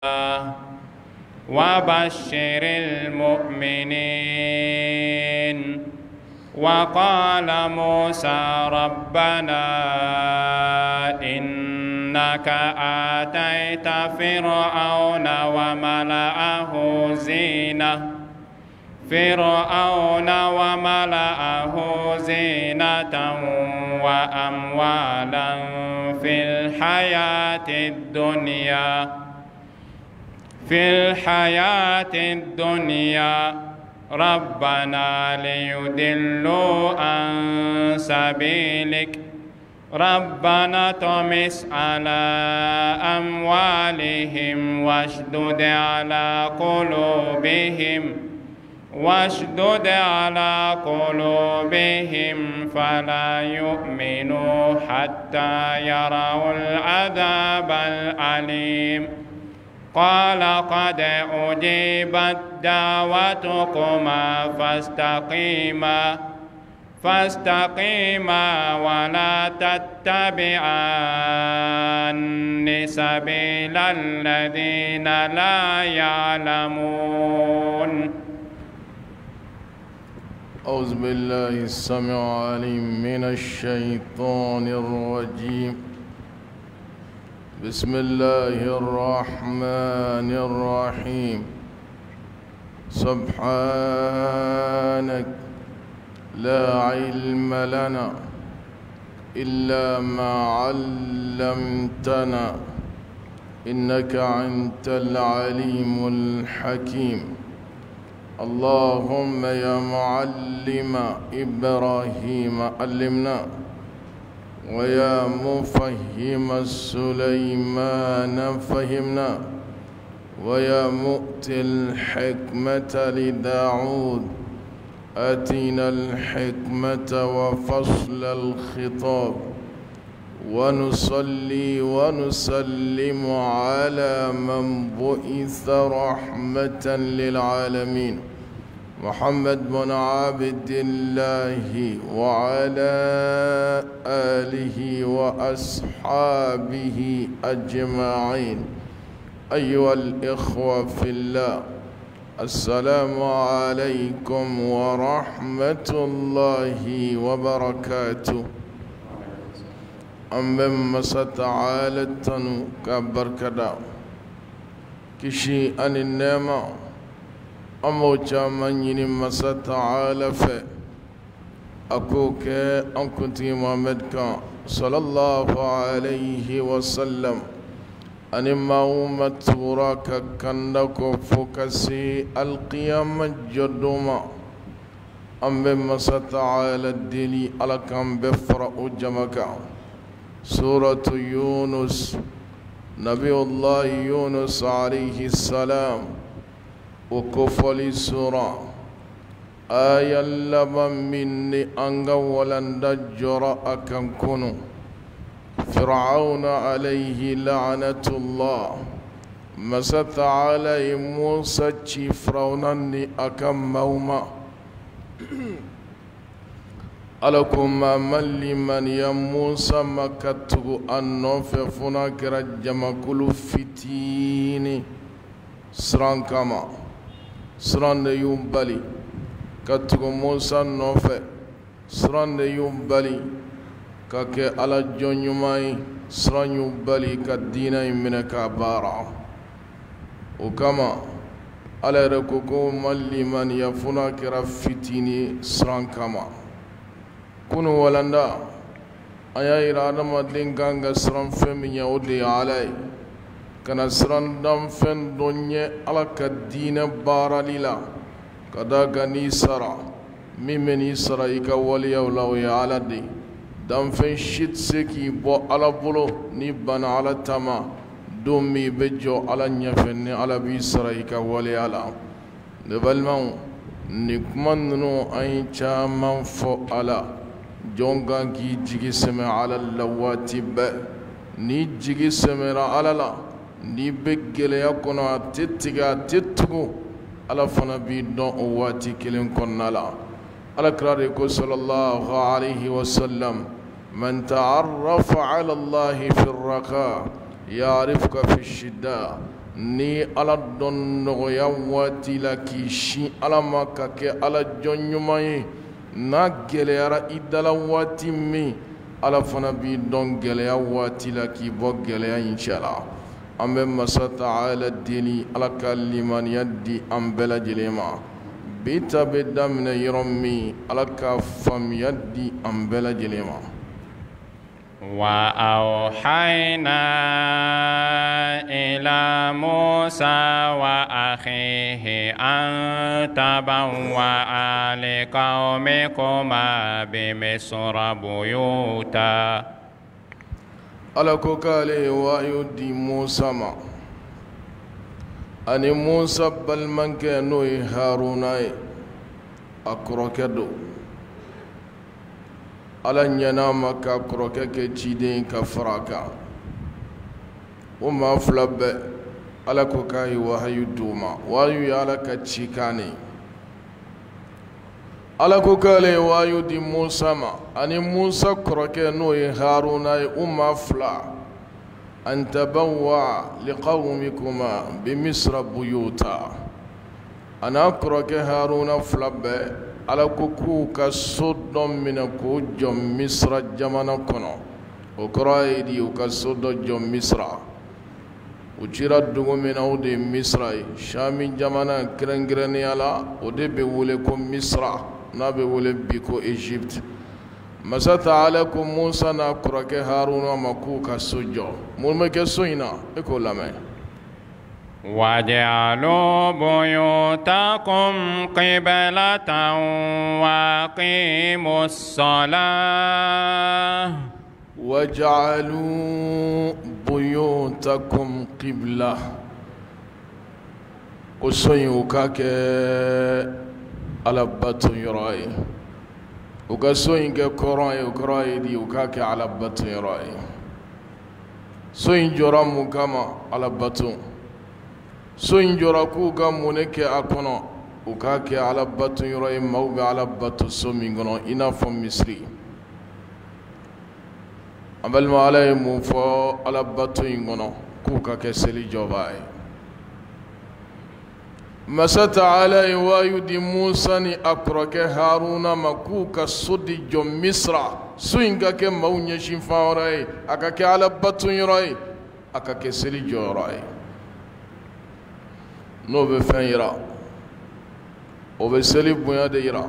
وبشر المؤمنين. وقال موسى ربنا إنك آتيت فرعون وملأه زينة وأموالا في الحياة الدنيا ربنا ليضلوا عن سبيلك ربنا طمس على أموالهم واشدد على قلوبهم فلا يؤمنوا حتى يروا العذاب الأليم. قال قد أجيبت دعوتكما فاستقيما ولا تتبعان سبيل الذين لا يعلمون. أعوذ بالله السميع العليم من الشيطان الرجيم. بسم الله الرحمن الرحيم. سبحانك لا علم لنا إلا ما علمتنا إنك أنت العليم الحكيم. اللهم يا معلم إبراهيم علمنا ويا مفهم سليمان فهمنا ويا مؤتي الحكمة لداود آتينا الحكمة وفصل الخطاب. ونصلي ونسلم على من بعث رحمة للعالمين محمد بن عبد الله وعلى آله وأصحابه أجمعين. أيها الإخوة في الله، السلام عليكم ورحمة الله وبركاته. أمم ستعالى تنو كبركدا كشي أن النعمة أموجا من ينم ستعالى في أكوك أن كنت محمد صلى الله عليه وسلم أن ما أمت وراك كندك فكسي القيامة جدوما أمم ستعالى الدلي على كم بفرأ جمكا. سورة يونس، نبي الله يونس عليه السلام وكفل سورة آية لما مني أنغولا دجر أكن كنو فرعون عليه لعنة الله مسات علي موسى فرعونني أكن موما ألكم من لمن يا موسى مكتب النوف فناكر جمكل فتيني سران كما سران يوبالي كتب موسى النوف سران يوبالي كاكي على جنيماي سران يوبالي كدينا منك بارا وكما على ركوكو من لمن يفناكر فتيني سران كما كونوا ولندا أيا إرادة مدين كانغ سران فم يودي علي كنا سران دم فن دنيا على كدين باراليلا كدا غني سرا ميمني سرا يكا ولي أولوي على دي دم فن شيت سكي بو على بلو نيبان على تما دومي بجو على نيفن على بي سرا يكا ولي على نبالمو نكمن نو أي چامان فو على جونغان كي جيجي سمع على اللواتب ني جيجي سمع على لا ني بجل يكون تتجا تتجو على فنبي دون أواتي كلين كنا لا على كراركو صلى الله عليه وسلم من تعرف على الله في الرخاء يعرفك في الشدة ni ala don nɔgɔya waati la k'i sin ala ma ka kɛ ala jɔn ɲuman ye n'a gɛlɛyara i dala waati min ala fana b'i dɔn gɛlɛya waati la k'i bɔ gɛlɛya in cɛ la an bɛ masa taala deli ala ka limaniya di an bɛɛ lajɛlen ma bi ta bɛ daminɛ yɔrɔ min ala ka faamuya di an bɛɛ lajɛlen ma. وأوحينا إلى موسى وأخيه أن تبوأ لقومكما بمصر بيوتا ala ko k'ale ye wahyu di musa ma ani musa balimakɛ n'o ye haruna ye a kɔrɔkɛ don ala ɲɛna ma ka kɔrɔkɛ kɛ ciden ka fara kan o maa fila bɛɛ ala ko k'a ye wahyu d'u ma wahyu ye ala ka cikan ne ala ko k'ale ye wahyu di musa ma ani musa kɔrɔkɛ n'o ye haruna ye o maa fila an tabawwa liqawmikuma bimisra buyuta a n'a kɔrɔkɛ haruna fila bɛɛ ala ko k'u ka so dɔ minɛ k'o jɔ misra jamana kɔnɔ o kɔrɔ ye di u ka so dɔ jɔ misra u cira dugu min na o de ye misra ye shami jamana kɛrɛnkɛrɛnnenya la o de bɛ wele ko misra n'a bɛ wele bi ko Egypte masa taala ko musa n'a kɔrɔkɛ haruna ma k'u ka so jɔ mun bɛ kɛ so in na e k'o lamɛn. واجعلوا بيوتكم قبلة وأقيموا الصلاة واجعلوا بيوتكم قبلة وسيوكاك على بطن يراي وكسوينك كوراي وكراي دي وكاك على بطن يراي سوين جرام كما على بطن so in jɔra k'u ka mun kɛ a kɔnɔ u k'a kɛ ala bato yɔrɔ ye maaw bɛ ala bato so min kɔnɔ i n'a fɔ misiri an balima ala ye mun fɔ ala bato in kɔnɔ k'u ka kɛ seli jɔbaa ye masa taala ye wahyu di musa ni a kɔrɔkɛ haruna ma k'u ka so di jɔ misra so in ka kɛ maaw ɲɛsin fan wɛrɛ ye a ka kɛ ala bato yɔrɔ ye a ka kɛ seli jɔyɔrɔ ye n'o bɛ fɛn yira o bɛ seli bonya de yira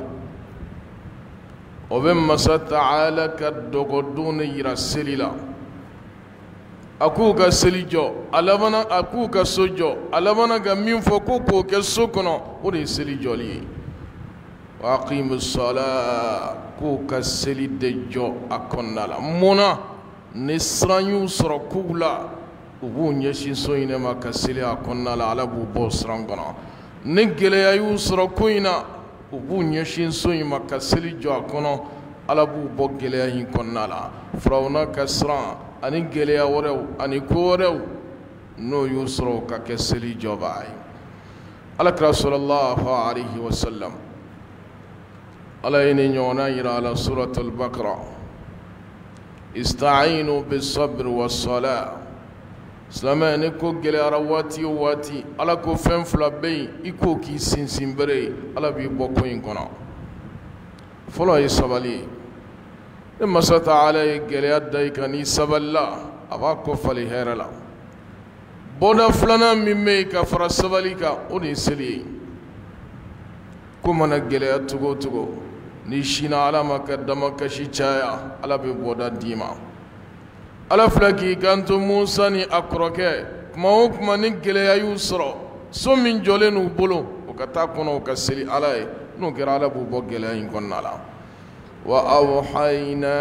o bɛ masa taala ka dɔgɔdon de yira seli la a k'u ka seli jɔ a k'u ka so jɔ a labanna ka min fɔ ko k'o kɛ so kɔnɔ o de ye seli jɔli ye wa aqimu sala k'u ka seli de jɔ a kɔnɔna la munna ni siran y'u sɔrɔ k'u la u b'u ɲɛsin so in de ma ka seli a kɔnɔna la ala b'u bɔ siran kɔnɔ ni gɛlɛya y'u sɔrɔ ko in na u b'u ɲɛsin so in ma ka seli jɔ a kɔnɔ ala b'u bɔ gɛlɛya in kɔnɔna la firawuna ka siran ani gɛlɛya wɛrɛw ani ko wɛrɛw n'o y'u sɔrɔ u ka kɛ seli jɔbaa ye alakira sallallahu alaihi wasallam ala ye nin ɲɔgɔnna yira a la suratul bakara ista'inu bisabri wassalah silamɛ ni ko gɛlɛyara waati o waati ala ko fɛn fila bɛ yen i k'o k'i sinsin bere ye ala b'i bɔ ko in kɔnɔ fɔlɔ ye sabali ye ni masa taala ye gɛlɛya da i kan n'i sabalila a b'a kɔ fali hɛrɛ la bɔda filanan min bɛ yen ka fara sabali kan o de ye seli ye ko mana gɛlɛya cogo o cogo n'i sinna ala ma ka damakasi caya ala bɛ bɔda d'i ma ala filɛ k'i kanto musa ni a kɔrɔkɛ kuma o kuma ni gɛlɛya y'u sɔrɔ so min jɔlen n'u bolo o ka taa kɔnɔ o ka seli ala ye n'o kɛra ala b'u bɔ gɛlɛya in kɔnɔna la wa awhayna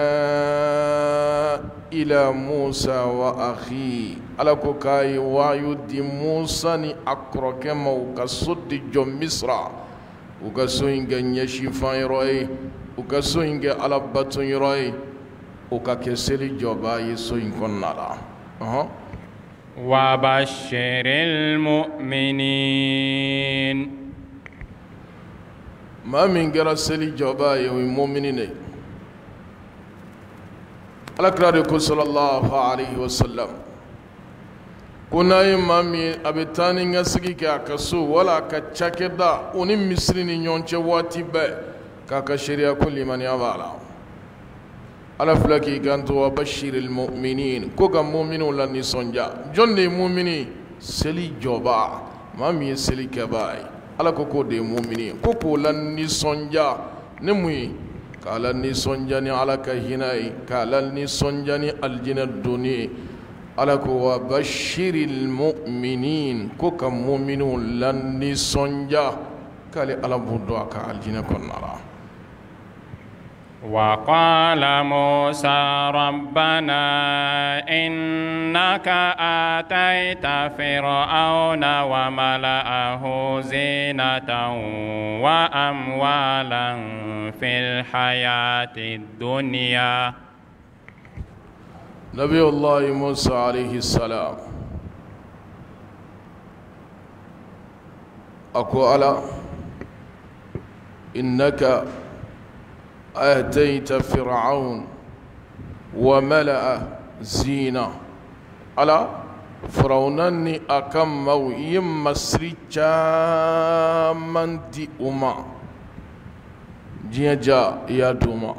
ila musa wa akhi ala ko k'a ye wahyu di musa ni a kɔrɔkɛ ma u ka so di jɔ misra u ka so in kɛ ɲɛsin fan yɔrɔ ye u ka so in kɛ ala bato yɔrɔ ye o ka kɛ seli jɔbaa ye so in kɔnɔna la wabashiril mu'minin maa min kɛra seli jɔbaa ye o ye mumini de ye. alakira de ko sallallahu alaihi wasallam kuna ye maa min a bɛ taa ni ka segi kɛ a ka so wala a ka cakɛda o ni misiri ni ɲɔgɔn cɛ waati bɛɛ k'a ka sariya ko limaniya b'a la ala filɛ k'i kanto wa bashiril mu'minin ko ka mu'miniw la nisɔndiya jɔn de ye mu'mini seli jɔbaa maa min ye seli kɛbaa ye ala ko k'o de ye mu'mini ye ko k'o la nisɔndiya ne mun ye k'a la nisɔndiya ni ala ka hinɛ ye k'a la nisɔndiya ni alijinɛ donni ye ala ko wa bashiril mu'minin ko ka mu'miniw la nisɔndiya k'ale ala b'o dɔn a ka alijinɛ kɔnɔna la. وقال موسى ربنا إنك آتيت فرعون وملأه زينة وأموالا في الحياة الدنيا. نبي الله موسى عليه السلام أقول إنك آتيت فرعون وملأ زينة على فرعونني أكمو يمسري جامنتي أما جيجا يا دوما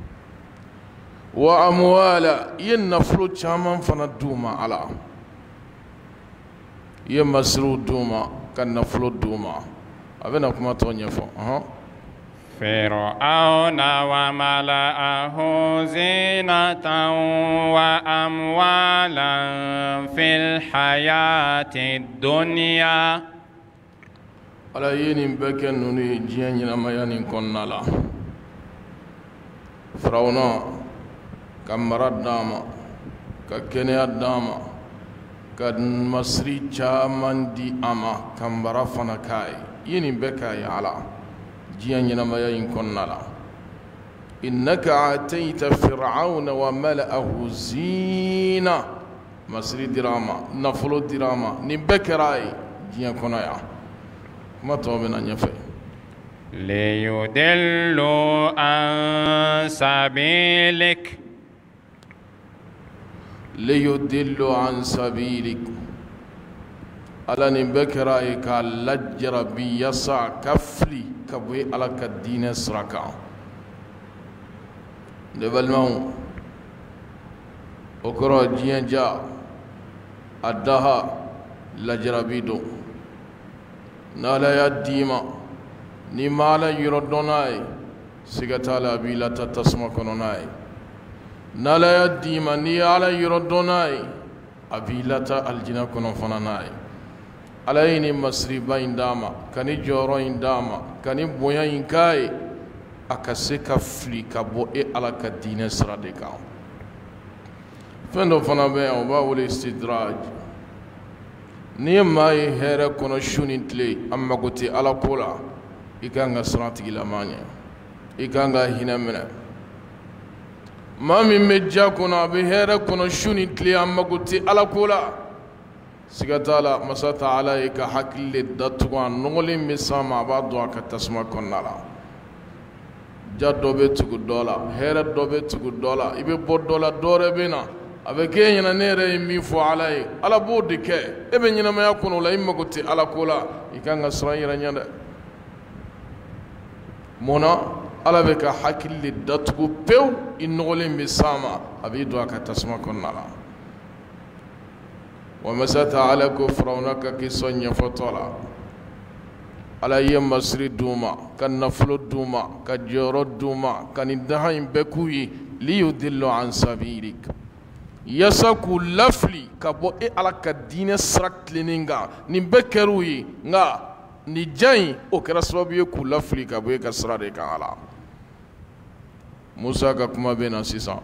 وأموالا ينفلو جامن فندوما على يمسرو دوما كنفلو دوما أبنا كما تونيفو فرعون وملأه زينة وأموالا في الحياة الدنيا. على ينين بكن نوني جيان ينما ينين كنا لا فرعون كمرات داما ككنيا داما كمصري جامان دي أما كمبرا فنكاي ينين بكاي على جيان ينما ينين كنا لا إنك آتيت فرعون وملأه زينة مصري دراما نفلو دراما نبكراي جيان كنا يا ما توبنا نفي ليدلوا عن سبيلك ليدلوا عن سبيلك على نبكراي كاللجر بيسع كفلي كبوي على كالدين سركا لبالمو أكرا جيان جا أدها لجر بيدو نالا يا ديما نمالا يردوناي سيغتالا بيلا تتسمى كنوناي نالا يا ديما نيالا يردوناي أبيلا تا الجنة كنون فناناي عليني مصري باين داما كاني جوروين داما كاني بوياين كاي أكاسيكا فلي كابو إي على كدين سراديكا فندو فنابين وباول استدراج نيما يهرا كونو شونين تلي أما قلتي على كولا إكانغا سراتي لمانيا إكانغا هنا منا ما من مجا كنا بهرا كونو شونين تلي أما قلتي على كولا سيغتالا مساتا عليك حق للدتوان نغلي مسامع بعضها كتسمع كنالا جادو بيتو دولا هرا دو بيتو دولا إبي بود دولا دوري بينا avec yena nere mi fo alay ala bodi ke ebe nyina ma yakuno la imma goti ala kola ikanga srayira nyanda mona ala be ka hakili datgu pew inole misama abidu aka tasma konnala wa masata ala kufraunaka kisonya fotola ala yem masri duma kan naflu duma ka joro duma kan idahaim bekuyi li yudillu an sabilik yasaku lafli kabo e ala ka dine srak klininga ni bekeru yi nga ni jai o kera sababu ye ku lafli kabo e ka srade ka ala Musa ka kuma bena sisan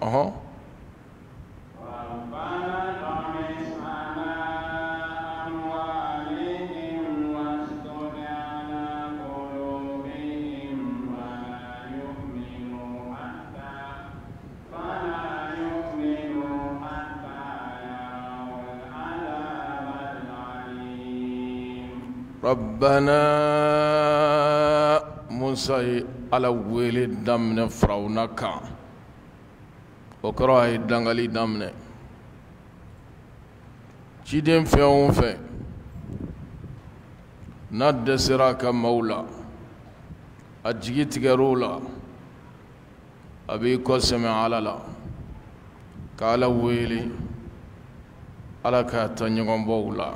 ربنا موسى على ولد دمنا فرعونك وكره دنغلي دمنا ciden fɛn o fɛn n'a dɛsɛra a ka maaw la a jigi tigɛr'o la a b'i kɔsɛmɛ Ala la ka Ala wele Ala k'a ta ɲɔgɔnbɔw la.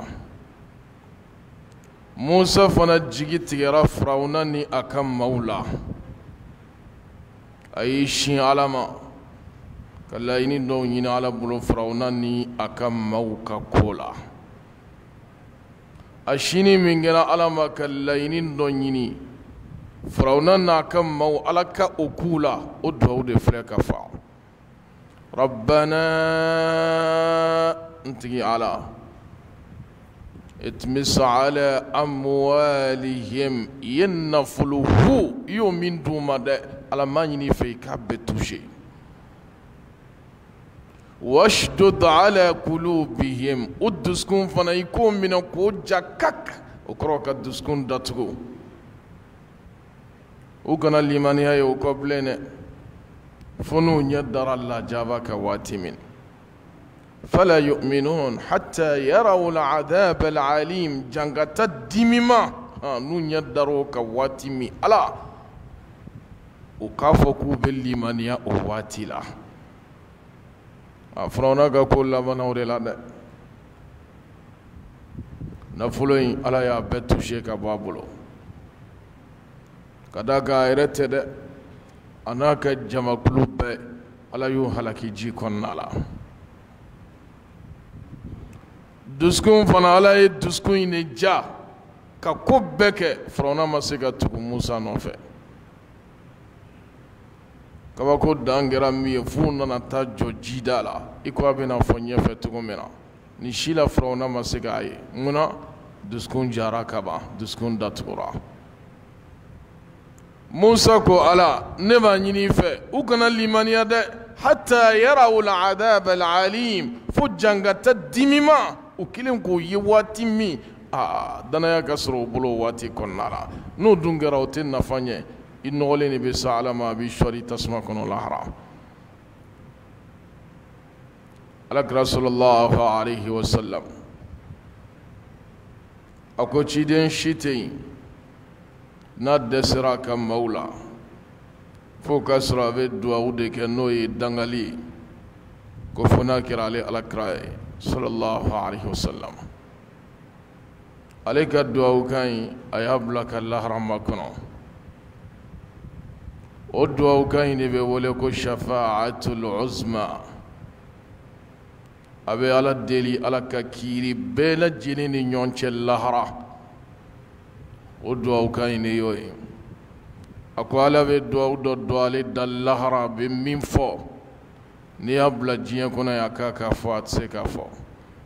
Musa fana jigi tigɛra Firawuna ni a ka maaw la a y'i sin Ala ma ka laɲini dɔw ɲini Ala bolo Firawuna ni a ka maaw ka ko la. a sini min kɛra Ala ma ka laɲini dɔ ɲini Firawuna n'a ka maaw Ala ka o k'u la o duwawu de filɛ ka fa. Rabbana ntigi Ala itmis ala amwalihim yannafuluhu iyo min d'u ma dɛ Ala m'a ɲini fɛ i k'a bɛɛ touché. washdud ala kulubihim o dusukun fana i k'o minɛ k'o ja kak o kɔrɔ ka dusukun datugu u kana limaniya ye o kɔ bilen dɛ fo n'u ɲɛ dara lajaba ka waati min. فلا يؤمنون حتى يروا العذاب العليم جنگتا ديمما نون يدرو كواتيمي الا وكافكو بالليمانيا اواتيلا افرونا كل ما نورلا نفلوين الا يا بتوشي كبابلو كداغا ايرتد انا كجما كلوب الا يو هلاكي جي كونالا duskun fana Ala ye duskun in de ja ka ko bɛɛ kɛ Firawuna ma se ka tugu Musa nɔfɛ. kabako dan kɛra min ye f'u nana taa jɔ jida la i ko a bɛna fɔ ɲɛfɛ cogo min na ni si la Firawuna ma se k'a ye munna duskun jara ka ban duskun datugura. Musa ko Ala ne b'a ɲini i fɛ u kana limaniya dɛ hatta yarawul adab al-alim fo jangata dimima u kelen k'o ye waati min danaya ka sɔrɔ u bolo waati kɔnɔna la n'o dun kɛra o tɛ nafa ɲɛ i nɔgɔlen de bɛ sa Ala ma a b'i sɔri tasuma kɔnɔ lahara. Alakira sallallahu alayhi wa sallam a ko ciden si tɛ yen n'a dɛsɛra a ka maaw la fo k'a sɔrɔ a bɛ duwawu de kɛ n'o ye dangali ye ko fo n'a kɛra ale alakira ye sallallahu alayhi wa sallam. ale ka duwawu kan in a y'a bila ka lahara makɔnɔ o duwawu kan in de bɛ wele ko shafa'atul uzma a bɛ Ala deli Ala ka kiiri bɛɛ lajɛlen ni ɲɔgɔn cɛ lahara o duwawu kan in de y'o ye. a ko Ala bɛ duwawu dɔ don ale da lahara a bɛ min fɔ n'i y'a bila diɲɛ kɔnɔ yan k'a ka fɔ a tɛ se k'a fɔ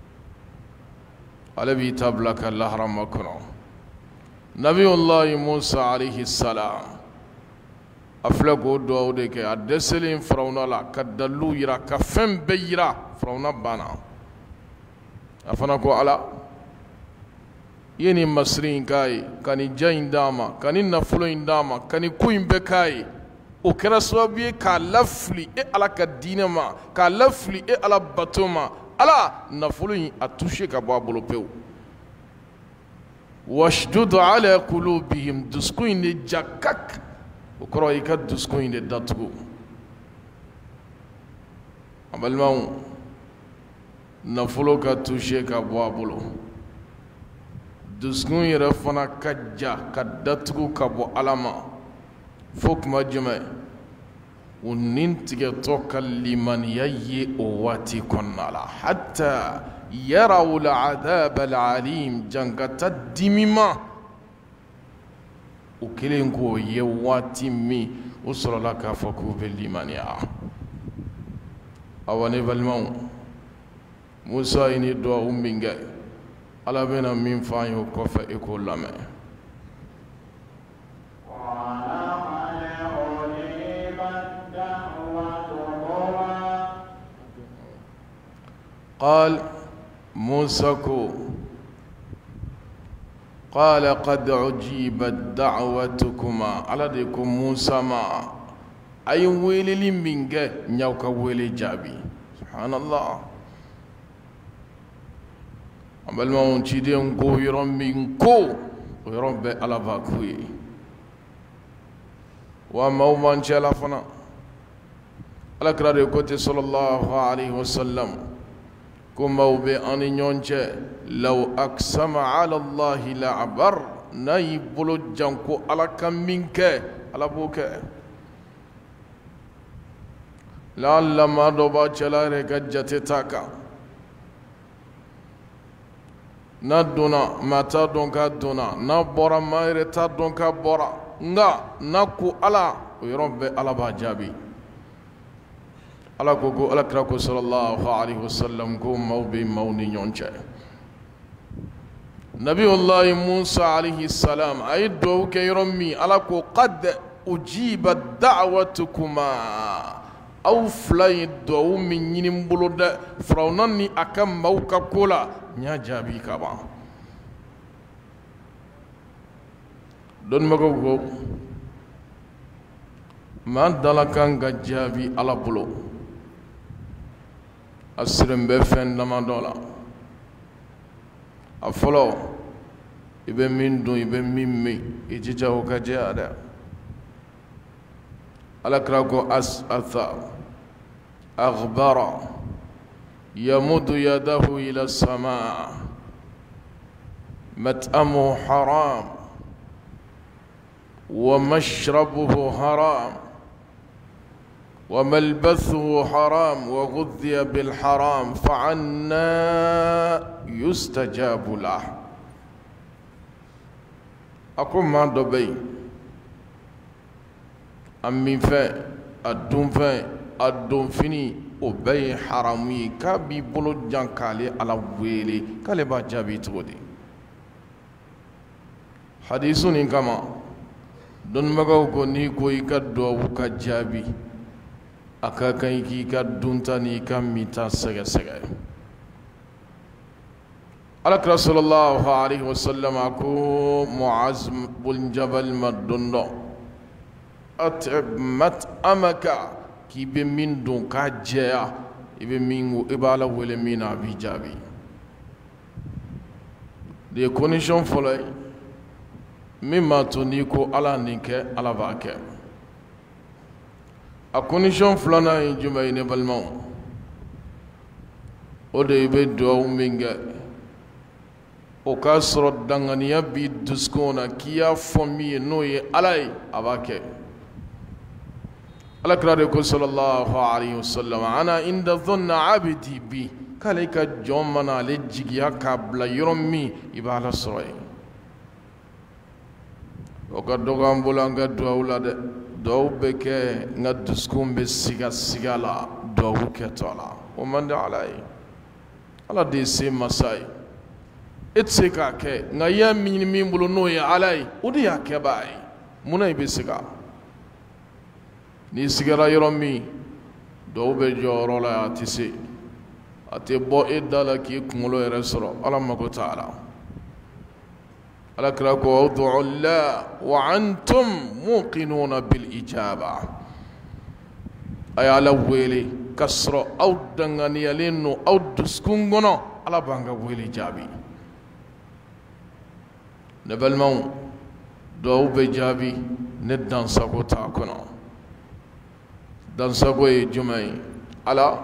ale b'i ta bila ka lahara makɔnɔ. Nabiyullahi Musa alayhi salam a filɛ k'o duwawu de kɛ a dɛsɛlen Firawuna la ka dalilu yira ka fɛn bɛɛ yira Firawuna banna a fana ko Ala i ye nin masiri in k'a ye ka nin ja in d'a ma ka nin nafolo in d'a ma ka nin ko in bɛɛ k'a ye o kɛra sababu ye k'a lafili e Ala ka diinɛ ma k'a lafili e Ala bato ma Ala nafolo in a touché ka bɔ a bolo pewu. washdud ala qulubihim dusukun in de ja kak o kɔrɔ i ka dusukun in de datugu. a balimaw nafolo ka touché ka bɔ a bolo dusukun yɛrɛ fana ka ja ka datugu ka bɔ Ala ma fo kuma jumɛn o nin tigɛtɔ ka limaniya ye o waati kɔnɔna la hatta yarawul adab al-alim jangata dimima o kelen k'o ye waati min o sɔrɔla k'a fɔ k'u bɛ limaniya. awa ne balimaw Musa ye ni duwawu min kɛ Ala bɛna min fɔ an ye o kɔfɛ i k'o lamɛn. قال موسى قال قد عجيبت دعوتكما على ديكم موسى ما أي ويلي منك نيوك ويلي جابي سبحان الله balimaw ciden ko yɔrɔ min ko o yɔrɔ bɛɛ Ala b'a k'u ye wa maaw man cɛla fana Alakira de ko ten sallallahu alayhi wa sallam ko maaw bɛ an ni ɲɔgɔn cɛ law aqsama ala Allahi la abar n'a y'i bolo janko Ala ka min kɛ Ala b'o kɛ la'alla maa dɔ b'a cɛla yɛrɛ ka jate t'a kan n'a donna maa t'a dɔn k'a donna n'a bɔra maa yɛrɛ t'a dɔn k'a bɔra nka n'a ko Ala o yɔrɔ bɛɛ Ala b'a jaabi Ala ko ko Alakira ko sallallahu alayhi wa sallam ko maaw bɛ maaw ni ɲɔgɔn cɛ Nabiyullahi Musa alayhi salam a ye duwawu kɛ yɔrɔ min Ala ko qad ujiba da'watukuma aw fila ye duwawu min ɲini n bolo dɛ Firawuna ni a ka maaw ka ko la n y'a jaabi ka ban dɔnnibagaw ko maa dala kan ka jaabi Ala bolo a siren bɛ fɛn damadɔ la a fɔlɔ i bɛ min dun i bɛ min min i jija o ka jɛya dɛ Alakira ko as'atha aghbara yamudu yadahu ila samaa mat'amuhu haram wa mashrabuhu haram وملبثه حرام وغذي بالحرام فعنا يستجاب له أقول ما دبي أمين فين أدون فين أدون فيني وبي حرامي كابي بلو جان كالي على ويلي كالي با جابي تودي حديثوني كما دون مغاو كو نيكو يكا دو كجابي aka kan ki ka dunta ni ka mita sɛgɛ sɛgɛ Alakira sallallahu alayhi wa sallam ko Muaz bun Jabal ma don dɔ at'ib mat'amaka k'i bɛ min dun k'a jɛya i bɛ min i b'a la wele min na a b'i jaabi de ye condition fɔlɔ ye min b'a to n'i ko Ala nin kɛ Ala b'a kɛ a condition filanan ye jumɛn ye ne balimaw o de i bɛ duwawu min kɛ o k'a sɔrɔ danganiya b'i dusukun na k'i y'a fɔ min ye n'o ye Ala ye a b'a kɛ Alakira de ko sallallahu alayhi wa sallam ana inda dhanna abdi bi k'ale ka jɔn mana ale jigiya k'a bila yɔrɔ min i b'a la sɔrɔ yen o ka dɔgɔ an bolo an ka duwawu la dɛ duwawu bɛ kɛ n ka dusukun bɛ siga siga la duwawu kɛtɔ la o man di Ala ye Ala de ye se masa ye e tɛ se k'a kɛ nka i y'a ɲini min bolo n'o ye Ala ye o de y'a kɛbaa ye munna i bɛ siga n'i sigara yɔrɔ min duwawu bɛ jɔ o yɔrɔ la a tɛ se a tɛ bɔ e da la k'i kunkolo yɛrɛ sɔrɔ Ala mago t'a la Alakira ko ud'u Allah wa antum muqinuna bil ijaba a ye Ala wele k'a sɔrɔ aw danganiyalen don aw dusukun kɔnɔ Ala b'an ka wele jaabi ne balimaw duwawu bɛ jaabi ne dansago t'a kɔnɔ dansago ye jumɛn ye Ala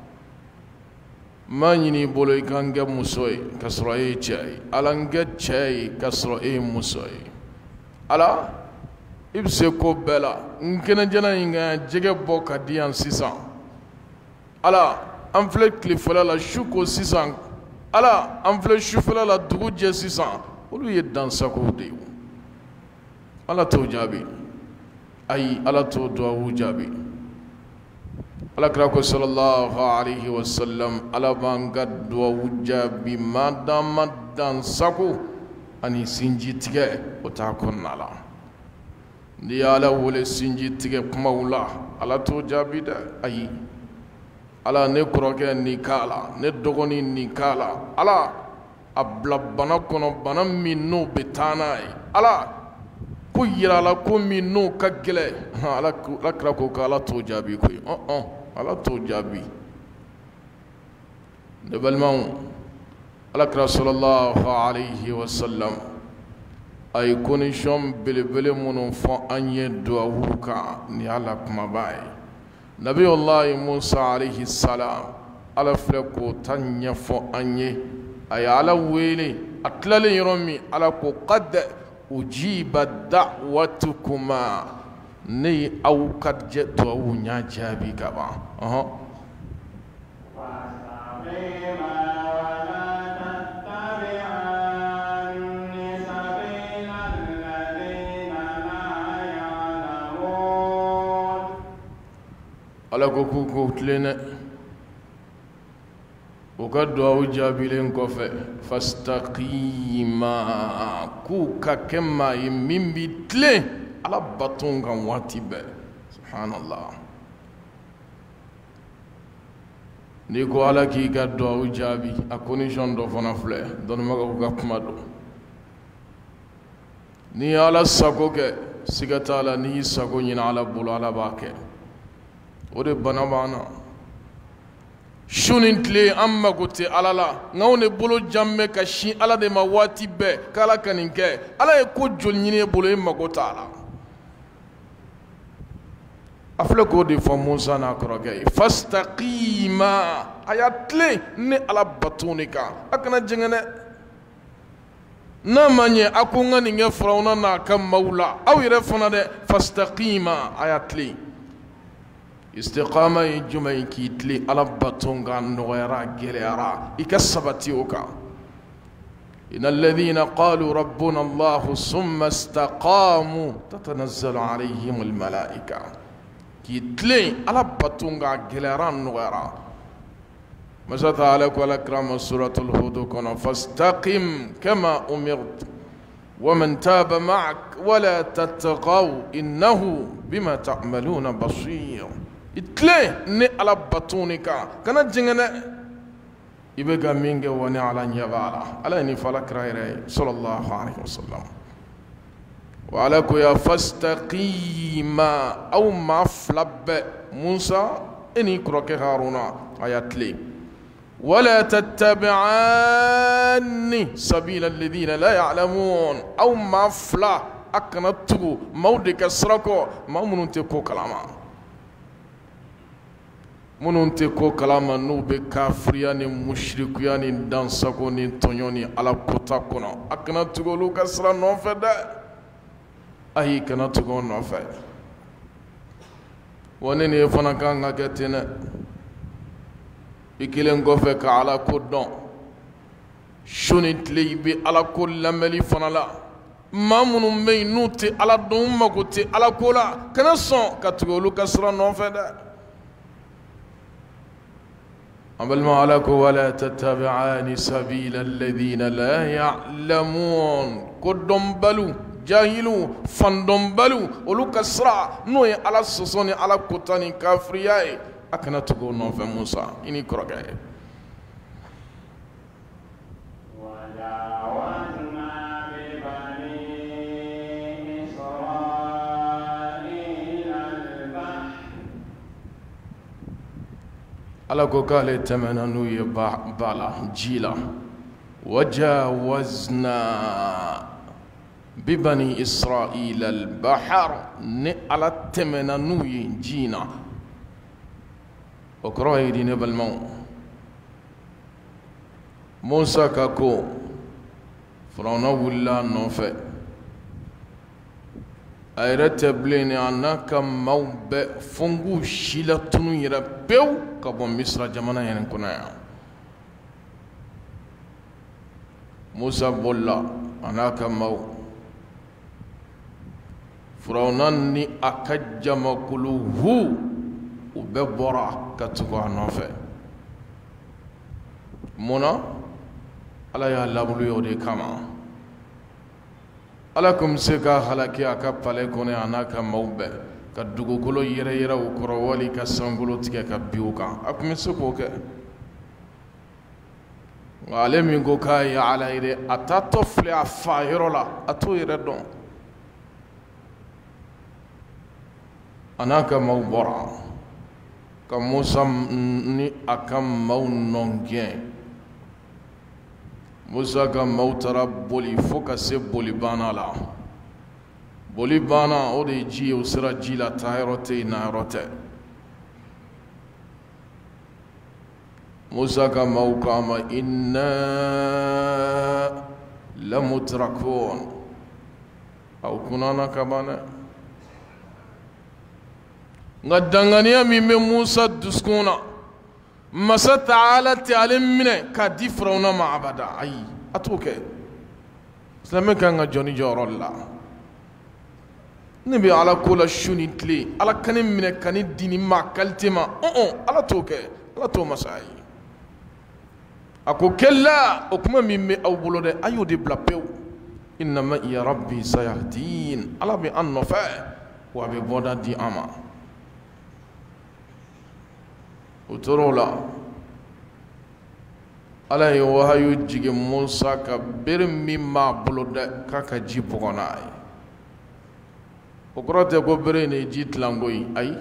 ma ɲini i bolo i ka n kɛ muso ye k'a sɔrɔ e ye cɛ ye Ala n kɛ cɛ ye k'a sɔrɔ e ye muso ye Ala i bɛ se ko bɛɛ la n kɛnɛjana in ka jɛgɛ bɔ ka di yan sisan Ala an filɛ tilefɛla la su ko sisan Ala an filɛ sufɛla la dugu jɛ sisan olu ye dansagow de ye Ala t'o jaabi ayi Ala t'o duwawu jaabi Alakira ko sallallahu alayhi wa sallam Ala b'an ka duwawu jaabi maa dama dansago ani sinji tigɛ o t'a kɔnɔna la n'i y'Ala wele sinji tigɛ kumaw la Ala t'o jaabi dɛ ayi Ala ne kɔrɔkɛ nin k'a la ne dɔgɔnin nin k'a la Ala a bila bana kɔnɔ bana min n'o bɛ taa n'a ye Ala ko yira la ko min n'o ka gɛlɛn Alakira ko k'Ala t'o jaabi koyi Ala t'o jaabi ne balimaw alakira sallallahu alayhi wa sallam ay condition belebele minnu fɔ an ye duwawu kan ni ala kumaba ye nabiyullahi musa alayhi salam ala filɛ k'o ta ɲɛfɔ an ye a ye ala wele a tilalen yɔrɔ min ala ko qad ujiba da'watukuma ne ye aw ka duwawu ɲa jaabi ka ban ala ko k'u k'o tilen dɛ u ka duwawu jaabilen kɔfɛ fastaqima k'u ka kɛ maa ye min bi tilen ala baton kan waati bɛɛ subhanallah n'i ko ala k'i ka duwawu jaabi a condition dɔ fana filɛ dɔnnibagaw ka kuma don n'i ye ala sago kɛ siga t'a la n'i y'i sago ɲini ala bolo ala b'a kɛ o de bana b'an na su ni tile an mago tɛ ala la nka ne bolo jan bɛ ka sin ala de ma waati bɛɛ k'ala ka nin kɛ ala ye ko joli ɲini e bolo e mago t'a la a filɛ k'o de fɔ musa n'a kɔrɔkɛ ye fastaqima a y'a tilen ne ala bato de kan a kana jɛngɛ dɛ n'a ma ɲɛ a ko n ka nin kɛ firawuna n'a ka maaw la aw yɛrɛ fana dɛ fastaqima a y'a tilen istiqama ye jumɛn ye k'i tilen ala bato kan nɔgɔyara gɛlɛyara i ka sabati o kan inna alladhina qalu rabbuna allahu summa istaqamu tatanazzalu alayhim almalaika k'i tilen ala bato kan gɛlɛyara nɔgɔyara masa ta'ala ko alakira ma suratul hud kɔnɔ fastaqim kama umirt ومن تاب معك ولا تتغوا إنه بما تعملون بصير itle ne ala batuni kan kana jingene ibe ga minge woni ala nyabala ala ni fala kraire sallallahu alaihi wasallam wa ala ko ya fastaqima aw ma flabbe musa eni kroke haruna ayatle ولا تتبعاني سبيل الذين لا يعلمون أو ما فلا أكنتو مودك سرقو ما مننتكو كلاما مننتكو كلاما نوبي كافرياني مشركياني دانساكوني تونيوني على كوتاكونا أكنتو لوكا سرا نوفد أهي كنتو نوفد ونيني فنكان غاكتنا ikilen kɔfɛ ka ala ko dɔn su ni tile i bɛ ala ko lamɛnli fana la maa minnu bɛ yen n'u tɛ ala dɔn u mago tɛ ala ko la kana sɔn ka tugu olu ka sira nɔfɛ dɛ an balima ala ko wala tattabi'ani sabila alladhina la ya'lamun ko dɔnbaliw jahilu fandɔnbaliw olu ka sira n'o ye ala sɔsɔ ni ala kota ni kafiriya ye a kana tugu o nɔfɛ musa i ni kɔrɔkɛ ye ala ko k'ale tɛmɛna n'u ye ba la ji la wajawazna bibani israila albahar ni ala tɛmɛna n'u ye ji na o kɔrɔ ye di ne balimaw musa ka ko firawuna wulila a nɔfɛ a yɛrɛ tɛ bilen a n'a ka maaw bɛɛ fo n k'u si latunu yɛrɛ pewu ka bɔ misira jamana yɛrɛ kɔnɔ yan musa bolila a n'a ka maaw firawuna ni a ka jamakulu hu u bɛɛ bɔra ka tugu a nɔfɛ munna ala y'a labulu o de kama ala kun bɛ se ka halaki a ka palais kɔnɔ a n'a ka maaw bɛɛ ka dugukolo yɛrɛyɛrɛ u kɔrɔ wali ka sankolo tigɛ ka bin u kan a kun bɛ se k'o kɛ nka ale min ko k'a ye ala ye dɛ a taatɔ filɛ a fa yɔrɔ la a t'o yɛrɛ dɔn a n'a ka maaw bɔra ka musa ni a ka maaw nɔn gɛn Musa ka maaw taara boli fo ka se bolibana la bolibana o de ye ji ye o sera ji la taayɔrɔ tɛ yen nayɔrɔ tɛ Musa ka maaw k'a ma inna lamutrakun aw kunnana ka ban dɛ nka danganiya min bɛ Musa dusukun na masa Taala tɛ ale minɛ k'a di Firawuna ma abada ayi a t'o kɛ silamɛ kan ka jɔ ni jɔyɔrɔ de la ne bɛ Ala ko la su ni tile Ala ka ne minɛ ka ne di nin maa qualité ma Ala t'o kɛ Ala t'o masa ye a ko kɛla o kuma min bɛ aw bolo dɛ a y'o de bila pewu inna ma'iya rabbi sayahdin Ala bɛ an nɔfɛ wa a bɛ bɔda di an ma o tora o la Ala ye wahayu jigin Musa ka bere min b'a bolo dɛ k'a ka ji bɔgɔ n'a ye o kɔrɔ tɛ ko bere in ye ji tilanko ye ayi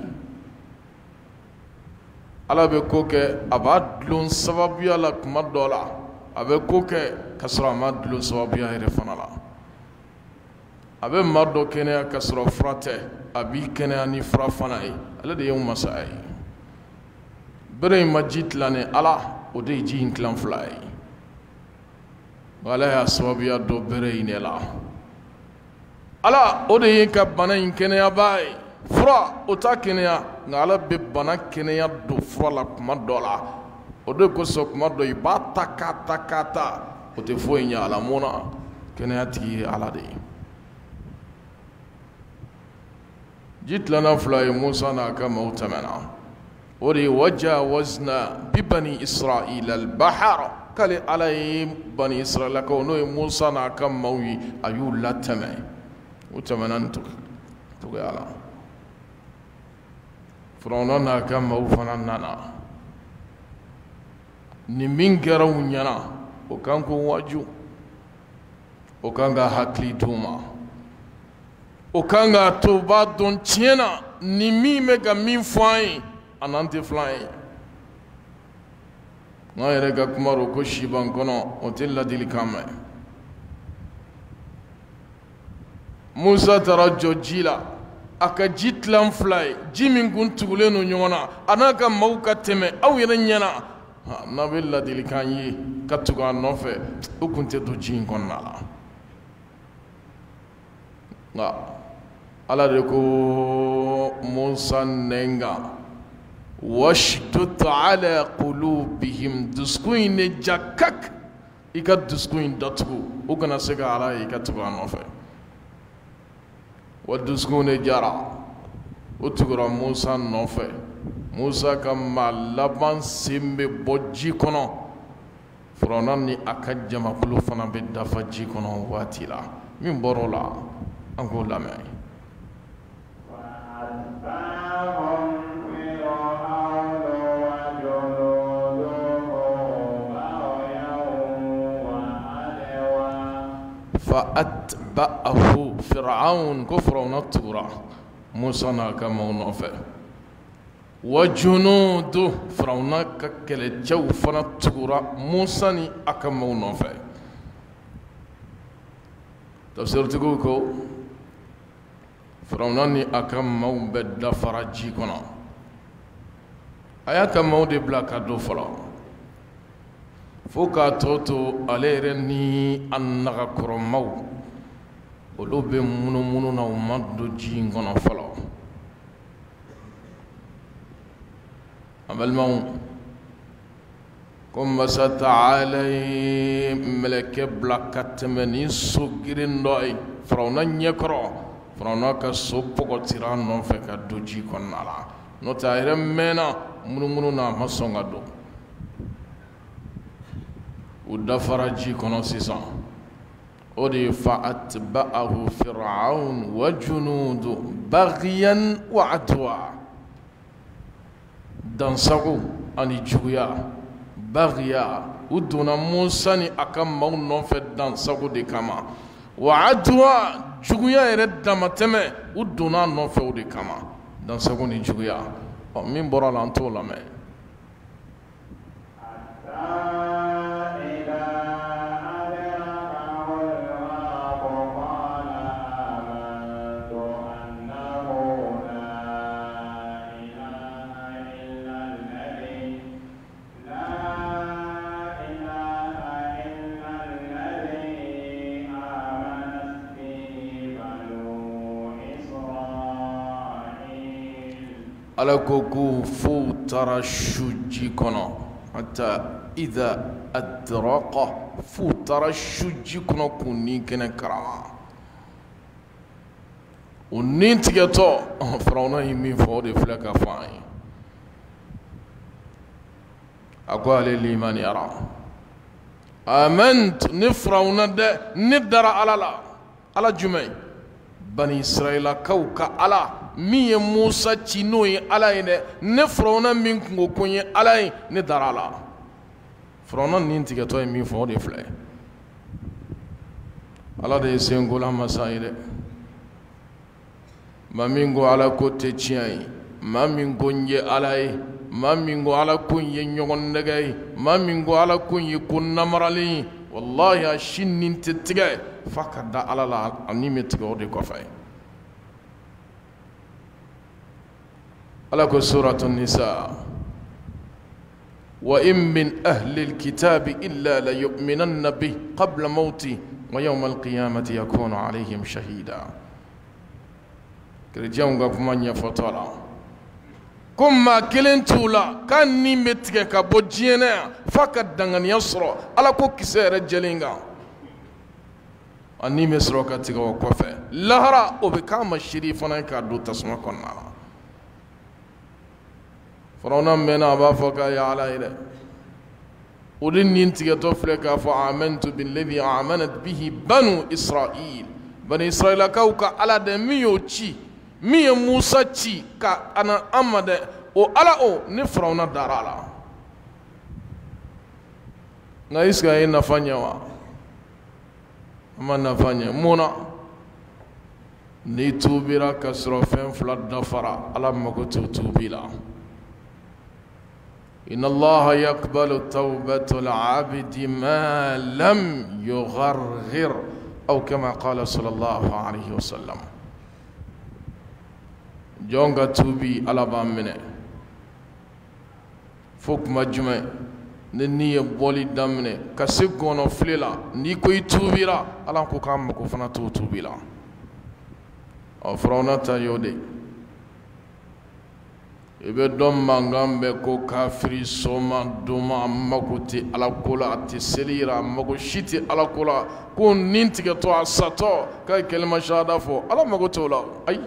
Ala bɛ ko kɛ a b'a dulon sababuya la tuma dɔ la a bɛ ko kɛ ka sɔrɔ a ma dulon sababuya yɛrɛ fana la a bɛ maa dɔ kɛnɛya ka sɔrɔ fura tɛ a b'i kɛnɛya ni fura fana ye ale de ye masa ye bere in ma ji tilan ni Ala o de ye ji in tilan fila ye Ala y'a sababuya dɔ bere in de la Ala o de ye ka bana in kɛnɛyaba ye fura o ta kɛnɛya nka Ala bɛ bana kɛnɛya don fura la kuma dɔ la o de kosɔn kuma dɔ i b'a ta k'a ta k'a ta o tɛ foyi ɲɛ Ala mun na kɛnɛya tigi ye Ala de ye ji tilanna fila ye Musa n'a ka maaw tɛmɛna o de ye wajawazna bi bani Israila al-bahar k'ale Ala ye bani Israilakaw n'o ye Musa n'a ka maaw ye a y'u latɛmɛ u tɛmɛna nin cogoya la Firawuna n'a ka maaw fana nana ni min kɛra u ɲɛna o kan k'o waju o kan ka hakili d'u ma o kan k'a to u b'a dɔn tiɲɛ na ni min bɛ ka min fɔ an ye a n'an tɛ filan ye n'an yɛrɛ ka kuma do ko si b'an kɔnɔ o tɛ ladilikan mɛn Musa taara jɔ ji la a ka ji tilan fila ye ji min kun tugulen don ɲɔgɔn na a n'a ka maaw ka tɛmɛ aw yɛrɛ ɲɛna n'a bɛ ladilikan ye ka tugu a nɔfɛ o kun tɛ don ji in kɔnɔna la nka Ala de ko Musa nɛn kan washdud ala qulubihim dusukun in de ja kak i ka dusukun in datugu o kana se ka Ala ye i ka tugu a nɔfɛ wa dusukun de jara o tugura Musa nɔfɛ Musa ka maa laban sen bɛ bɔ ji kɔnɔ Firawuna ni a ka jamakulu fana bɛ dafa ji kɔnɔ waati la min bɔra o la an k'o lamɛn فأتبعه فرعون كفر تغرى موسى ناكا مونوفه وجنوده فرعون ككل جو فنتغرى موسى ني أكا مونوفه تفسير تقولكو فرعون ني أكا مون بدا فرجي كنا أيا كمون دي بلا كادو فلا fo k'a tɔ to ale yɛrɛ ni a nagakɔrɔmaw olu bɛ munumunu na u ma don ji in kɔnɔ fɔlɔ an balimaw ko masa Taala ye mɛlɛkɛ bila ka tɛmɛ ni so girin dɔ ye Firawuna ɲɛkɔrɔ Firawuna ka so bɔgɔtira a nɔfɛ ka don ji kɔnɔna la n'o tɛ a yɛrɛ mɛnna munumunu na a ma sɔn ka don u dafara ji kɔnɔ sisan o de ye fa'atba'ahu fir'aun wa junudu baghyan wa adwa dansago ani juguya baghya u donna Musa ni a ka maaw nɔfɛ dansago de kama wa adwa juguya yɛrɛ damatɛmɛ u donna a nɔfɛ o de kama dansago ni juguya min bɔra la an t'o lamɛn ala ko ko fo tara suji kɔnɔ hatta idha adraqa fo tara suji kɔnɔ k'u ni kɛnɛ karama o ni tigɛtɔ Firawuna ye min fɔ o de filɛ ka fɔ an ye a ko ale limaniyara amantu ne Firawuna dɛ ne dara ala la ala jumɛn bani Israilakaw ka ala min ye Musa ci n'o ye ala ye dɛ ne Firawuna min kun ko ko n ye ala ye ne dara a la Firawuna nin tigɛtɔ ye min fɔ o de filɛ ala de ye senkola masa ye dɛ maa min ko ala ko tɛ tiɲɛ ye maa min ko n ye ala ye maa min ko ala ko n ye ɲɔgɔn nɛgɛ ye maa min ko ala ko n ye ko namaralen ye wallahi a si nin tɛ tigɛ f'a ka da ala la a nin bɛ tigɛ o de kɔfɛ ala ko suratu nisa wa in min ahli alkitabi illa la yu'minanna bihi qabla mawti wa yawma alqiyamati yakunu alayhim shahida chrétiens ka kuma ɲɛfɔtɔ la ko maa kelen t'u la k'a nin bɛ tigɛ ka bɔ diɲɛ na yan f'a ka danganiya sɔrɔ ala ko kisɛ yɛrɛ jɛlen kan a nin bɛ sɔrɔ ka tigɛ o kɔfɛ lahara o bɛ k'a ma siri fana k'a don tasuma kɔnɔna la Firawuna mɛnna a b'a fɔ k'a ye ala ye dɛ o de nin tigɛtɔ filɛ k'a fɔ amantu billadhi amanat bihi banu Israil bani Israilakaw ka ala dɛ min y'o ci min ye Musa ci ka ana an ma dɛ o ala o ne Firawuna dara a la nka est-ce que a ye nafa ɲɛ wa a ma nafa ɲɛ mun na n'i tuubira ka sɔrɔ fɛn fila dafara ala mago t'o tuubi la inna allaha yaqbalu tawbatal abdi ma lam yugharghir aw kama qala sallallahu alayhi wa sallam jɔn ka tuubi ala b'a minɛ fo kuma jumɛn ni n'i ye bɔli daminɛ ka se gɔnɔfile la n'i ko i tuubira ala ko k'a mago fana t'o tuubi la ɔ Firawuna ta y'o de i bɛ dɔn mankan bɛ ko kafiri sɔma doma a mago tɛ ala ko la a tɛ seli yira a mago si tɛ ala ko la ko nin tigɛtɔ a satɔ k'a ye kɛlima shahada fɔ ala mago t'o la ayi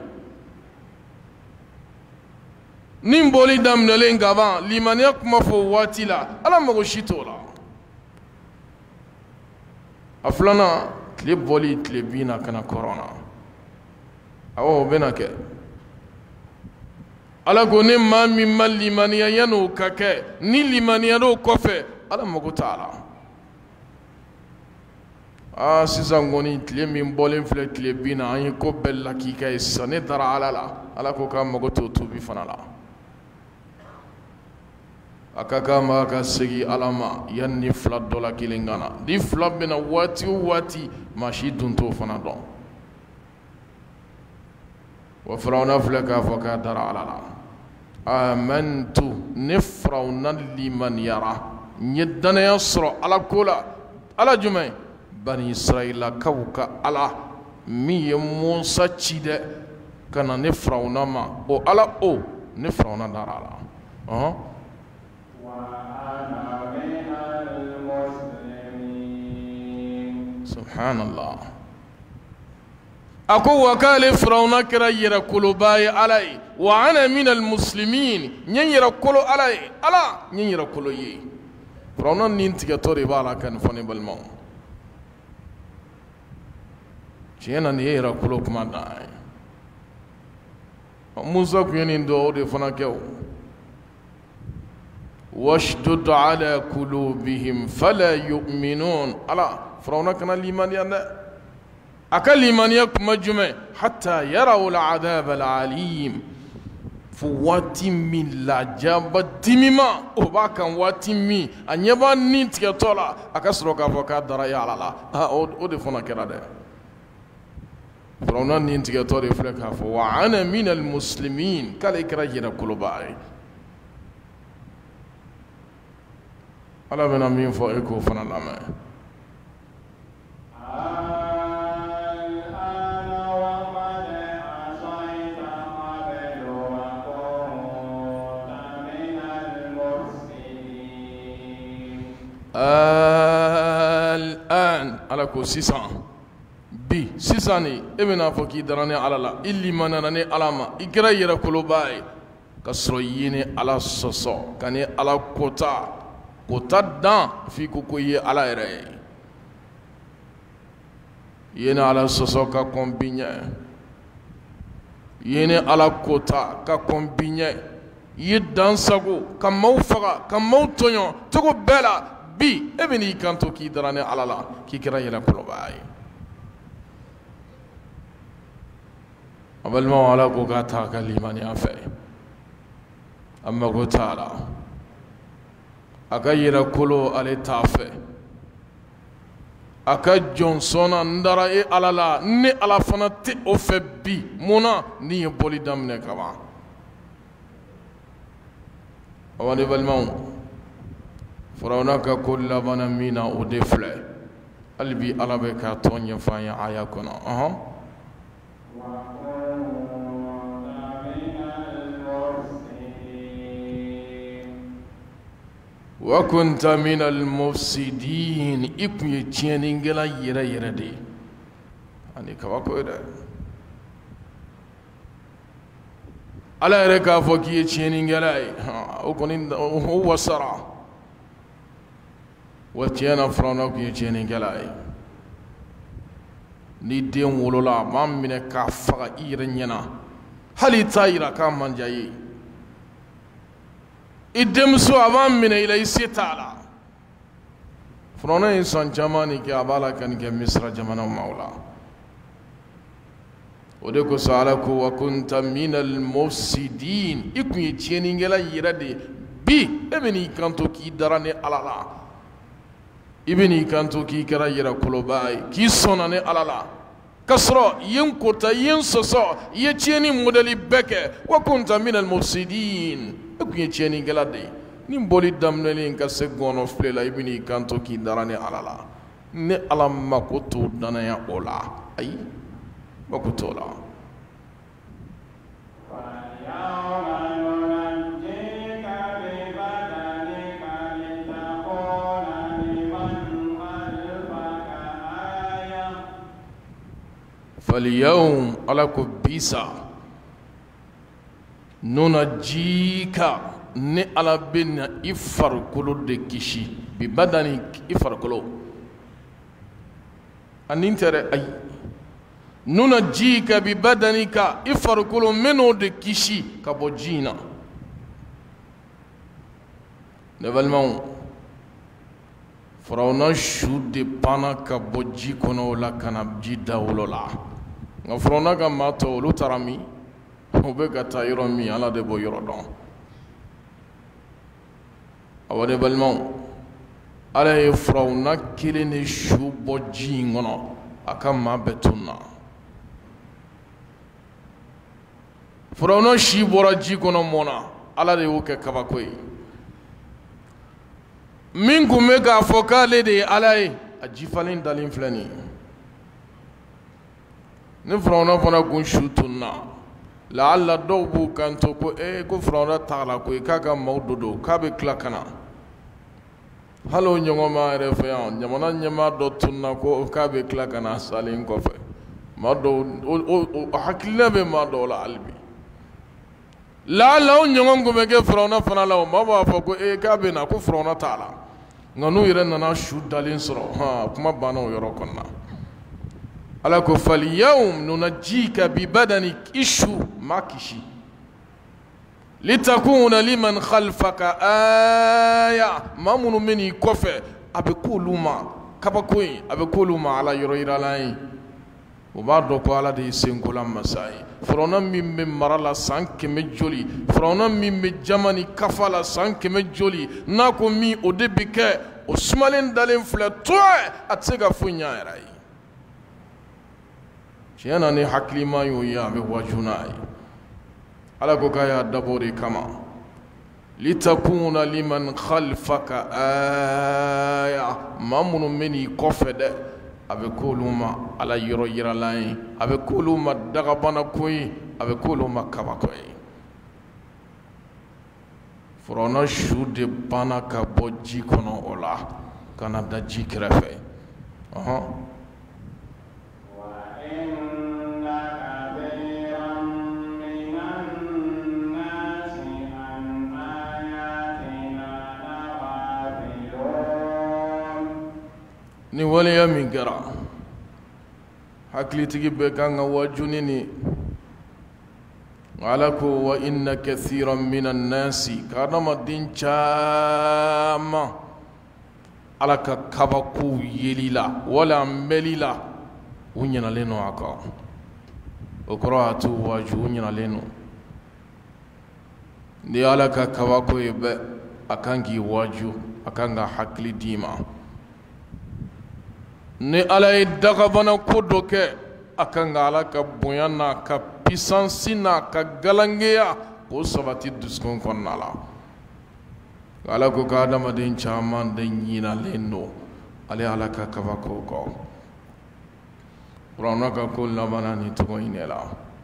nin bɔli daminɛlen ka ban limaniya kuma fɔ waati la ala mago si t'o la a filanan tile bɔli tile bi na kana kɔrɔn na awɔ o bɛna kɛ ala ko ne maa min ma limaniya yan'o ka kɛ ni limaniya n'o kɔfɛ ala mago t'a la sisan kɔni tile min bɔlen filɛ tile bi na an ye ko bɛɛ lakika ye sisan ne dara ala la ala ko k'a mago t'o tuubi fana la a ka kan b'a ka segin ala ma yanni ni fila dɔ la kelen ka na ni fila bɛna waati o waati maa si dun t'o fana dɔn wa Firawuna filɛ k'a fɔ k'a dara ala la amantu ne Firawuna limaniyara n ye danaya sɔrɔ ala ko la ala jumɛn bani Israilakaw ka ala min ye Musa ci dɛ ka na ne Firawuna ma o ala o ne Firawuna dara a la subhanallah a ko wa k'ale Firawuna kɛra yɛrɛkoloba ye ala ye wa ana mina almuslimin n ye yɛrɛkolo ala ye ala n ye yɛrɛkolo ye Firawuna nin tigɛtɔ de b'a la ka nin fɔ ne balimaw tiɲɛ na nin ye yɛrɛkolo kuma dan ye Musa tun ye nin dugawu de fana kɛ o washdud ala kulubihim fala yu'minun ala Firawuna kana limaniya dɛ a ka limaniya kuma jumɛn hatta yarawul adhab al-alim fo waati min lajaba dimima o b'a kan waati min a ɲɛ b'a nin tigɛtɔ la a ka sɔrɔ k'a fɔ k'a dara yala la o de fana kɛra dɛ Firawuna nin tigɛtɔ de filɛ k'a fɔ wa ana mina almuslimin k'ale kɛra yɛrɛkoloba ye ala bɛna min fɔ e k'o fana lamɛn ala ko sisan bi sisan ni e bɛna fɔ k'i dara ni ala la i limaniyara ni ala ma i kɛra yɛrɛkoloba ye ka sɔrɔ i ye ni ala sɔsɔ ka ni ala kota dan f'i ko i ye ala yɛrɛ ye i ye ni ala sɔsɔ ka kɔn bi ɲɛ i ye ni ala kota ka kɔn bi ɲɛ i ye dansago ka maaw faga ka maaw tɔɲɔ cogo bɛɛ la bi e bɛ n'i kanto k'i dara ni ala la k'i kɛra yɛrɛkoloba ye a balimaw ala ko k'a ta ka limaniya fɛ a mago t'a la a ka yɛrɛkolo ale t'a fɛ a ka jɔnsɔnna n dara e ala la ni ala fana tɛ o fɛ bi munna ni ye bɔli daminɛ ka ban awa ne balimaw Firawuna ka ko laban min na o de filɛ hali bi ala bɛ k'a tɔ ɲɛfɔ an ye aya kɔnɔ wa kunta minal mufsidin i kun ye tiɲɛnikɛla yɛrɛ yɛrɛ de ye ani kabako ye dɛ ala yɛrɛ k'a fɔ k'i ye tiɲɛnikɛla ye o kɔni o wasara wa tiɲɛ na Firawuna kun ye tiɲɛnikɛla ye ni den wolola a b'an minɛ k'a faga i yɛrɛ ɲɛna hali i t'a yira k'a man diya ye i denmuso a b'an minɛ i la i se t'a la Firawuna ye san caman nin kɛ a b'a la ka nin kɛ Misira jamana maaw la o de kosɔn ala ko wa kunta minal mufsidin i kun ye tiɲɛnikɛla yɛrɛ de ye bi e bɛ n'i kanto k'i dara ni ala la i bɛ n'i kanto k'i kɛra yɛrɛkoloba ye k'i sɔnna ni ala la k'a sɔrɔ i ye n kota i ye n sɔsɔ i ye tiɲɛni modèle bɛɛ kɛ wa kunta minal mufsidin e kun ye tiɲɛnikɛla de ye ni bɔli daminɛlen ka se gɔnɔ file la i bɛ n'i kanto k'i dara ni ala la ni ala mako t'o danaya o la ayi mako t'o la فاليوم على كبيسا ننجيك ni ala bena i farikolo de kisi bi badani i farikolo ani tɛrɛ ayi nunajika bi badanika i farikolo meno de kisi ka bɔ ji in na ne balimaw Firawuna su de panna ka bɔ ji kɔnɔ o la ka na ji dawolo la nka Firawuna ka maa tɔ olu taara min u bɛ ka taa yɔrɔ min ala de b'o yɔrɔ dɔn awa ne balimaw ala ye Firawuna kelen de su bɔ ji in kɔnɔ a ka maa bɛɛ tununa Firawuna si bɔra ji kɔnɔ mun na ala de y'o kɛ kabako ye min kun bɛ k'a fɔ k'ale de ye ala ye a jifalen dalen filɛ nin ye ni Firawuna fana kun su tununa laala dɔw b'u kanto ko ko Firawuna tagala koyi k'a ka maaw dodo k'a bɛ tila ka na hali o ɲɔgɔnma yɛrɛ fɛ yan jamana ɲɛmaa dɔ tununa ko k'a bɛ tila ka na salen kɔfɛ maa dɔw o hakilina bɛ maa dɔw la hali bi laala o ɲɔgɔn kun bɛ kɛ Firawuna fana la o maa b'a fɔ ko k'a bɛ na ko Firawuna t'a la nka n'u yɛrɛ nana su dalen sɔrɔ kuma banna o yɔrɔ kɔnɔna ala ko falyawm nunajjika bi badanik i su maa kisi litakuna liman khalfaka aya maa minnu bɛ n'i kɔfɛ a bɛ k'olu ma kabako in a bɛ k'olu ma ala yɔrɔ yirala ye o b'a dɔn ko ala de ye senkola masa ye Firawuna min bɛ mara la san 100 joli Firawuna min bɛ jama ni kafa la san 100 joli n'a ko min o de bɛ kɛ o sumalen dalen filɛ tɔɛ a tɛ se ka foyi ɲɛ a yɛrɛ ye tiɲɛ na ni hakilima y'o ye a bɛ waju n'a ye ala ko k'a y'a dabɔ o de kama litakuna liman khalfaka aya maa minnu bɛ n'i kɔfɛ dɛ a bɛ k'olu ma ala yɔrɔ yirala ye a bɛ k'olu ma dagabana ko ye a bɛ k'olu ma kabako ye Firawuna su de banna ka bɔ ji kɔnɔ o la ka na da ji kɛrɛfɛ ni waliya min kɛra hakilitigi bɛɛ kan ka wajuni ni ala ko wa inna kathiran minan nasi ka adamaden caman ala ka kabakow yeli la wala mɛli la u ɲinalen no a kan o kɔrɔ a t'u waju u ɲinalen no ni ala ka kabako ye bɛɛ a kan k'i waju a kan ka hakili d'i ma ni ala ye dagabana ko dɔ kɛ a kan ka ala ka bonya n'a ka pisansi n'a ka galangeya k'o sabati dusukun kɔnɔna la ala ko ka adamaden caman de ɲinalen don ale ala ka kabako kɔ kuranɛ ka ko labanna ni cogo in de la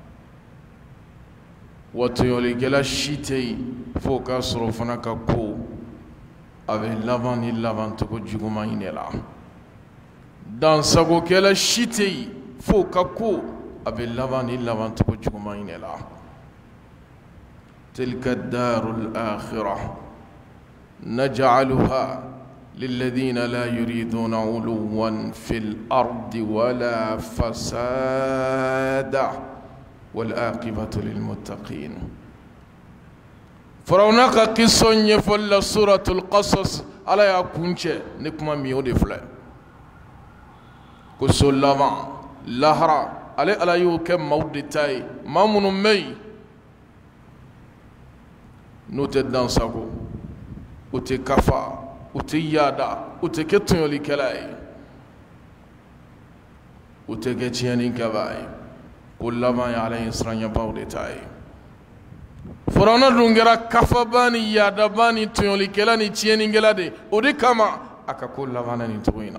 wa tɔɲɔlikɛla si tɛ yen fo k'a sɔrɔ fana ka ko a bɛ laban ni labancogo juguman in de la dansagokɛla si tɛ yen fo ka ko a bɛ laban ni labancogo juguman in de la tilka darul akhirah naj'aluha للذين لا يريدون علوا في الأرض ولا فسادا والعاقبة للمتقين فرونك قصة يفل سورة القصص على يكونش نكما ميودي فلا قصة لما لهرا على يوكم مودتاي ما من مي نوتدان ساقو وتكفى utiyada uteketonyoli kelai uteketiani kabai kullama ya alayhi sranya bawde tai forona dungera kafabani yada bani tonyoli kelani tieni ngelade odi kama akakullama ni tuina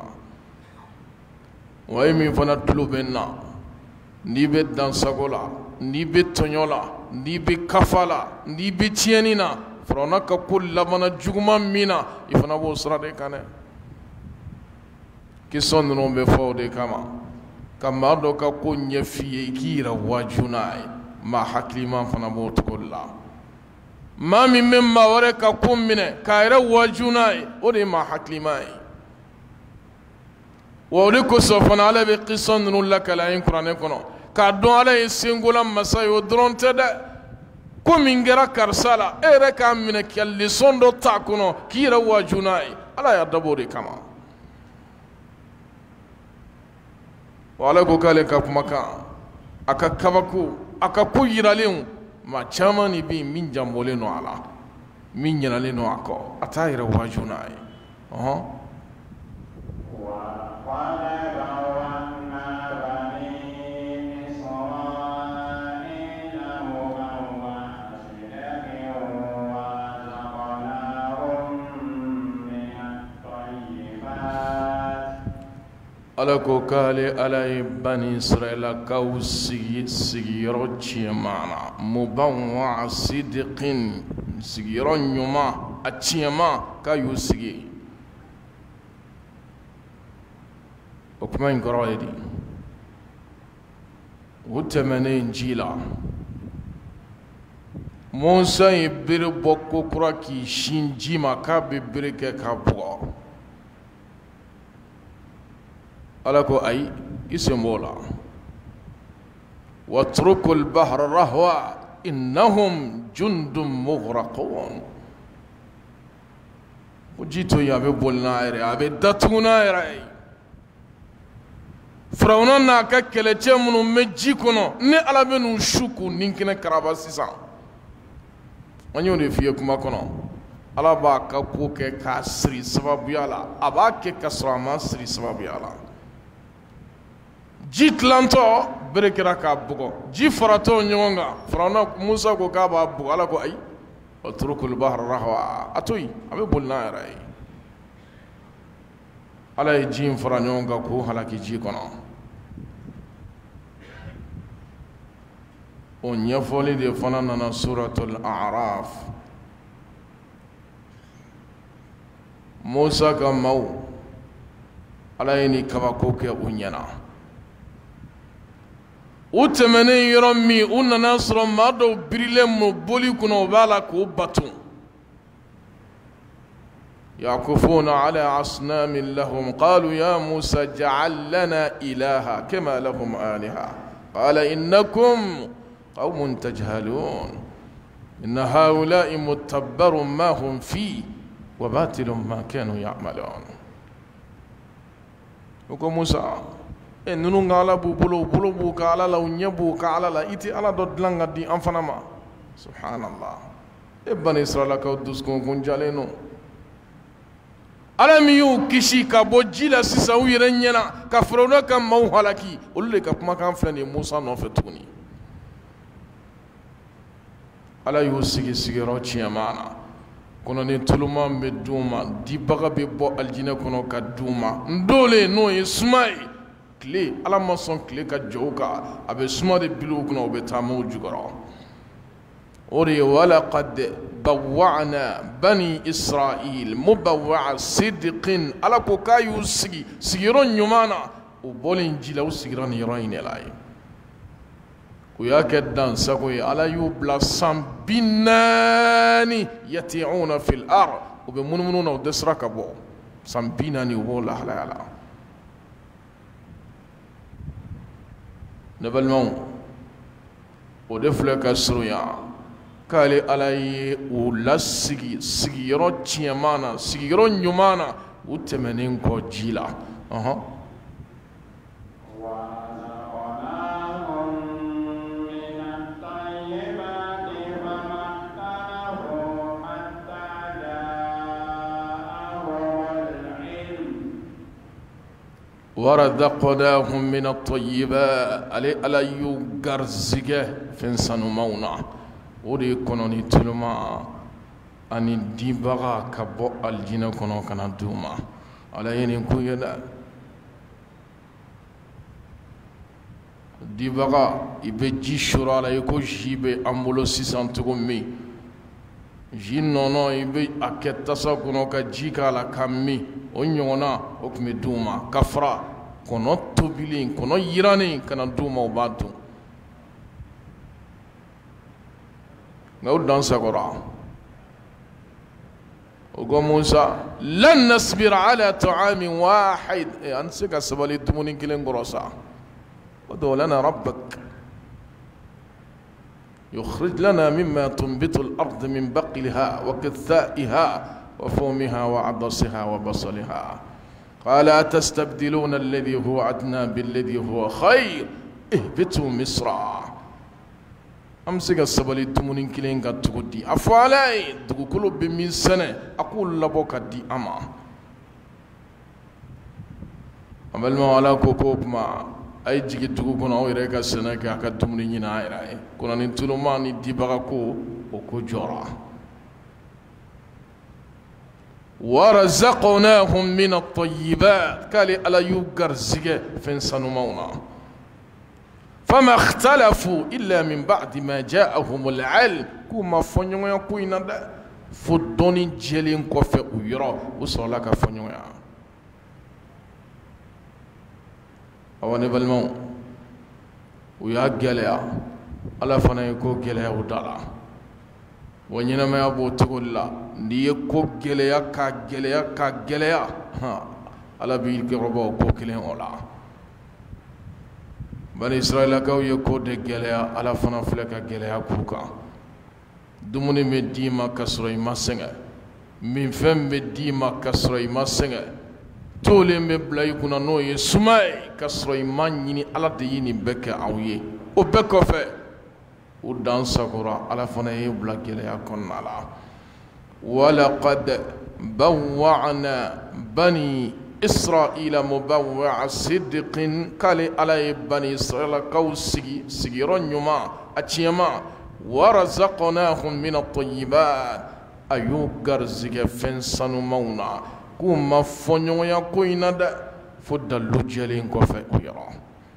wa imi fana tulubenna nibe dansagola nibe tonyola nibe kafala nibe tienina forona ka ko labana juguma mina ifana bo sira de kane kisɔn ninnu bɛ fɔ o de kama ka maa dɔ ka ko ɲɛf'i ye i k'i yɛrɛ waju n'a ye maa hakiliman fana b'o cogo de la maa min bɛ maa wɛrɛ ka ko minɛ k'a yɛrɛ waju n'a ye o de ye maa hakiliman ye wa o de kosɔn fana ala bɛ kisɔn ninnu lakale an ye kuranɛ kɔnɔ k'a dɔn ala ye senkola masa ye o dɔrɔn tɛ dɛ ko min kɛra karisa la e yɛrɛ k'a minɛ ka leçon dɔ t'a kɔnɔ k'i yɛrɛ waju n'a ye ala y'a dabɔ o de kama wa ala ko k'ale ka kumakan a ka kabako a ka ko yiralenw maa caman de bɛ yen min janbɔlen don a la min ɲinalen don a kɔ a t'a yɛrɛ waju n'a ye ala ko k'ale ala ye bani israɛlakaw sigiyɔrɔ tiɲɛman na mubawwa'a sidiqin sigiyɔrɔ ɲuman a tiɲɛman k'a y'u sigi o kuma in kɔrɔ ye di o tɛmɛnen ji la Musa ye bere bɔ kokura k'i sin ji ma k'a bɛ bere kɛ k'a bugɔ ala ko ayi i sen b'o la watrukul bahra rahwa innahum jundun mughraqun ko ji to yen a bɛ boli n'a yɛrɛ a bɛ datugu n'a yɛrɛ ye firawuna n'a ka kɛlɛcɛ minnu bɛ ji kɔnɔ ni ala bɛ n'u su k'u ninkɛnɛ karaba sisan an y'o de f'i ye kuma kɔnɔ ala b'a ka ko kɛ k'a siri sababuya la a b'a kɛ ka sɔrɔ a ma siri sababuya la ji tilantɔ bere kɛra k'a bugɔ ji faratɔ ɲɔgɔn kan firawuna musa ko k'a b'a bugɔ ala ko ayi watrukul bahra rahwa a to yen a bɛ boli n'a yɛrɛ ye ala ye ji in fara ɲɔgɔn kan k'o halaki ji kɔnɔ o ɲɛfɔli de fana nana suratul a'raf musa ka maaw ala ye ni kabako kɛ u ɲɛna u tɛmɛnen yɔrɔ min u nana sɔrɔ maa dɔw birilen mo boli kɔnɔ u b'a la k'o bato يعكفون على أصنام لهم قالوا يا موسى اجعل لنا إلها كما لهم آلهة قال إنكم قوم تجهلون إن هؤلاء متبر ما هم فيه وباطل ما كانوا يعملون. وكو موسى نونو غالا بولو بو كالا لا ونيبو كالا لا ايتي على دود لانغا دي انفانما سبحان الله. ابن اسرائيل كو دوسكون كونجالينو ألم يو كشي كابوجيلا سيساوي رنينا كفرونا كم مو هلاكي أولي كم كان فلان موسى نوفتوني ala y'o sigi sigiyɔrɔ tiɲɛ maana kɔnɔ ni tuluma bɛ d'u ma dibaga bɛ bɔ alijinɛ kɔnɔ ka d'u ma ndole n'o ye suma ye tile ala ma sɔn tile ka jɔ u kan a bɛ suma de bili u kunna u bɛ taama u jukɔrɔ o de ye walaqad bawwa'na bani israil mubawwa'a sidqin ala ko k'a y'u sigi sigiyɔrɔ ɲuman na u bɔlen ji la u sigira nin yɔrɔ in de la ye u y'a kɛ dansago ye ala y'u bila san 40 yati'una fil ard u bɛ munumunu na u dɛsɛra ka bɔ san 40 u b'o lahalaya la ne balimaw o de filɛ ka surunya k'ale ala ye u lasigi sigiyɔrɔ tiɲɛman na sigiyɔrɔ ɲuman na u tɛmɛnen kɔ ji la ورزقناهم من الطيبات على يغرزك فنسان مونا ودي كونوني تلما اني ديبغا كبو الجنة كونو كنا دوما على ينين كوينا ديبغا يبجي شورا على يكو جيبه امبولو 600 تغمي جين نونو يبي اكتاسا كونو كجيكا لا كامي onyona okme duma kafra kono tobilin kono yirani kana duma ubatu ngau dansa qura ogo Musa lan nasbir ala ta'amin wahid ansika sabali tumunin kilen gorosa wadu lana rabbak يخرج لنا مما تنبت الأرض من بقلها وكثائها وفومها وعدسها وبصلها قال أتستبدلون الذي هو أدنى بالذي هو خير اهبطوا مصر أمسك السبل تمنين كلين قد تقدي أفعلي تقول بمن سنة أقول لبوك دي أما أما الموالا كوكوب ما أي جيكي تقول أو إريكا سنة كاكا تمنين ينائي كنا ننتلو ما ندي بغاكو وكو جورا ورزقناهم من الطيبات قال ألا يغرزك فانسان مونا فما اختلفوا إلا من بعد ما جاءهم العلم كما فنيو يكوين فدوني جلين كوفي ويرا وصلك فنيو أواني بالمو ويا جليا ألا فنا يكو جليا ودالا ونينما يابو تقول لا نيكو جليا كجليا على بيل كربو كوكلين ولا بني إسرائيل كاو يكو de جليا على فنا فلك جليا كوكا دموني مديما كسري ماسنغ من فم مديما كسري ماسنغ تولي مبلاي كنا نو يسماي كسري مانيني على ديني بك أويه وبكو في ودان سكورا على فنا يبلا جليا كنا لا ولقد بوعنا بني إسرائيل مبوع صدق قال على بني إسرائيل كوسي سجيرون يما أتيما ورزقناهم من الطيبات أيو غرزك فنسان مونا كما فنيو يكوين دا فدلو جلين كوفي ويرا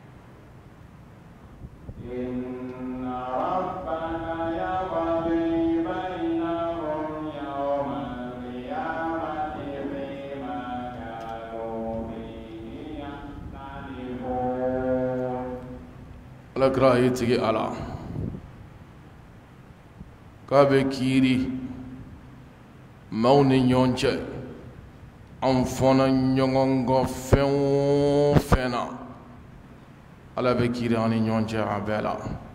ala kira tigi ala k'a bɛ kiiri maaw ni ɲɔgɔn cɛ an fɔna ɲɔgɔn kɔ fɛn o fɛn na ala bɛ kiiri an ni ɲɔgɔn cɛ a bɛɛ la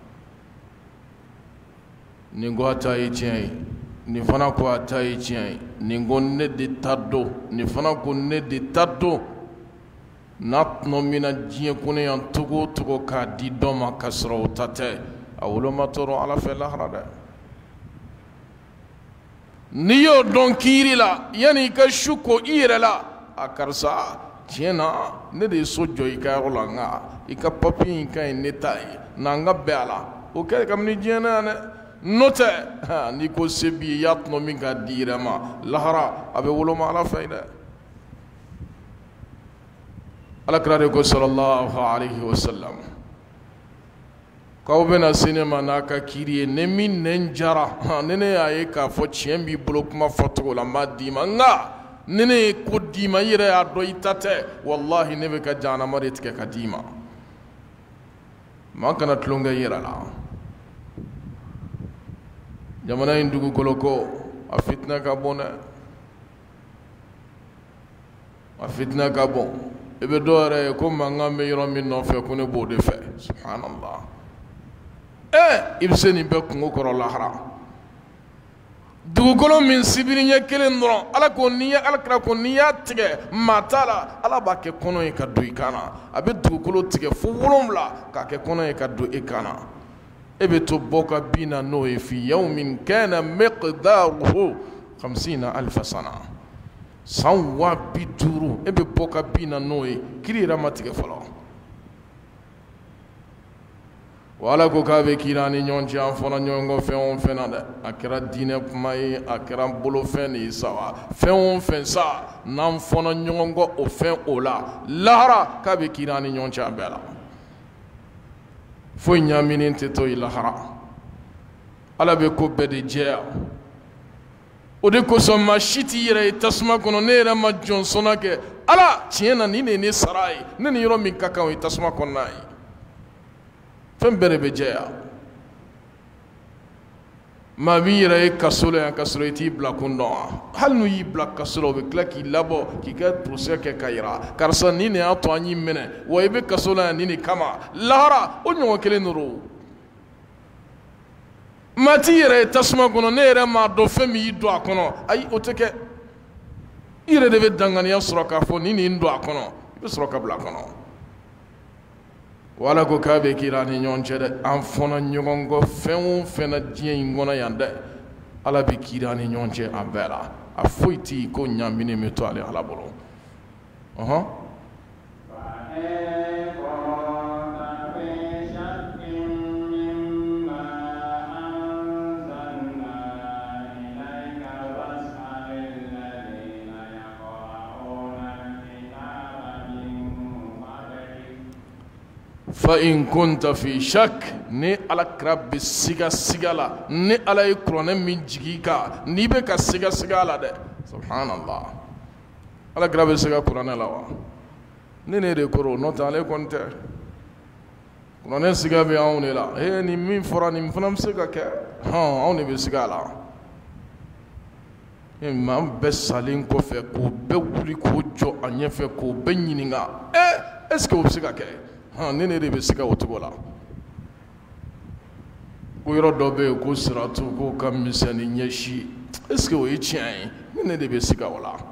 nin ko a ta ye tiɲɛ ye nin fana ko a ta ye tiɲɛ ye nin ko ne de ta don nin fana ko ne de ta don n'a tɔnɔ min na diɲɛ kɔnɔ yan togo o togo k'a di dɔ ma k'a sɔrɔ o ta tɛ a woloma tɔɔrɔ ala fɛ lahara dɛ n'i y'o dɔn kiiri la yanni i ka su ko i yɛrɛ la a karisa tiɲɛ na ne de ye so jɔ i ka yɔrɔ la nka i ka papiye in ka ɲi ne ta ye n'an ka bɛn a la o kɛlen kabini diɲɛ na yan dɛ n'o tɛ n'i ko se b'i ye i y'a tɔnɔ min k'a di i yɛrɛ ma lahara a bɛ woloma ala fɛ dɛ alakira de ko sallallahu alaihi wasallam k'aw bɛna se ne ma n'a ka kiiri ye ne min nɛn jara ne ne y'a ye k'a fɔ tiɲɛ b'i bolo kuma fɔcogo la n b'a d'i ma nka ne ne ye ko d'i ma i yɛrɛ y'a dɔn i ta tɛ walahi ne bɛ ka jahanama de tigɛ ka d'i ma maa kana tulonkɛ i yɛrɛ la jamana in dugukolo ko a fitinɛ ka bon dɛ a fitinɛ ka bon i bɛ dɔw yɛrɛ ye ko mankan bɛ yɔrɔ min nɔfɛ ko ne b'o de fɛ subhanallah i bɛ se nin bɛɛ kungo kɔrɔ lahara dugukolo min sibiri ɲɛ kelen dɔrɔn alakira ko n'i y'a tigɛ maa t'a la ala b'a kɛ kɔnɔ ye ka don i kan na a bɛ dugukolo tigɛ fo 7 k'a kɛ kɔnɔ ye ka don i kan na e bɛ to bɔ ka bin na n'o ye fi yawmin kana miqdaruhu 50 alfa sana san 50,000 e bɛ bɔ ka bin na n'o ye kiri yɛrɛ ma tigɛ fɔlɔ wa ala ko k'a bɛ kiiri an ni ɲɔgɔn cɛ an fɔra ɲɔgɔn kɔ fɛn o fɛn na dɛ a kɛra diinɛ kuma ye a kɛra bolofɛn de ye sa wa fɛn o fɛn sa n'an fɔra ɲɔgɔn kɔ o fɛn o la lahara k'a bɛ kiiri an ni ɲɔgɔn cɛ a bɛɛ la foyi ɲaminen tɛ to i lahara ala bɛ ko bɛɛ de jɛya o de kosɔn maa si t'i yɛrɛ ye tasuma kɔnɔ ne yɛrɛ ma jɔnsɔnna kɛ ala tiɲɛ na nin de ye ne sara ye ne ni yɔrɔ min ka kan o ye tasuma kɔnɔna ye fɛn bɛɛ de bɛ jɛya maa b'i yɛrɛ ye kaso la yan ka sɔrɔ i t'i bila kun dɔn wa hali n'u y'i bila kaso la u bɛ tila k'i labɔ k'i ka procès kɛ ka yira karisa nin de y'a to an y'i minɛ wa i bɛ kaso la yan nin de kama lahara o ɲɔgɔn kelen don maa t'i yɛrɛ ye tasuma kɔnɔ ne yɛrɛ m'a dɔn fɛn min y'i don a kɔnɔ ayi o tɛ kɛ i yɛrɛ de bɛ danganiya sɔrɔ k'a fɔ nin nin don a kɔnɔ i bɛ sɔrɔ ka bila a kɔnɔ wala ko k'a bɛ kiiri an ni ɲɔgɔn cɛ dɛ an fɔna ɲɔgɔn kɔ fɛn o fɛn na diɲɛ in kɔnɔ yan dɛ ala bɛ kiiri an ni ɲɔgɔn cɛ a bɛɛ la a foyi t'i ko ɲaminen bɛ to ale ala bolo فإن كنت في شك ni alakira bɛ siga la ni ala ye kuranɛ min jigi kan n'i bɛ ka siga la dɛ subhanallah alakira bɛ siga kuranɛ la wa ne ne de kɔrɔ n'o tɛ ale kɔni tɛ kuranɛ siga bɛ anw de la nin min fɔra nin fana bɛ se ka kɛ anw de bɛ siga la maa bɛɛ salen kɔfɛ k'o bɛɛ wuli k'o jɔ a ɲɛfɛ k'o bɛɛ ɲininka est-ce que o bɛ se ka kɛ ne ne de bɛ siga o cogo la ko yɔrɔ dɔ bɛ yen ko siratu k'o ka misɛn ni ɲɛsi est-ce que o ye tiɲɛ ye ne ne de bɛ siga o la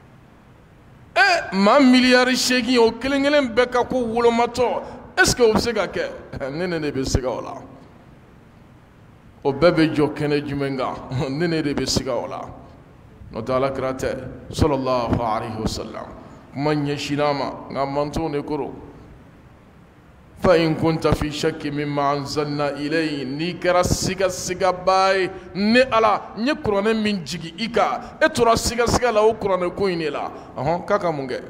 maa miliyari 8 o kelen kelen bɛɛ ka ko wolomatɔ est-ce que o bɛ se ka kɛ ne ne de bɛ siga o la o bɛɛ bɛ jɔ kɛnɛ jumɛn kan ne ne de bɛ siga o la n'o tɛ alakira tɛ sallallahu alaihi wasallam kuma ɲɛsinna ma nka mantonw de kɔrɔ فإن كنت في شك مما أنزلنا إليه نيكرا سيغا باي ني على ني قرآن من جيجي إيكا إتورا سيغا لا قرآن كويني لا كاكا مونغي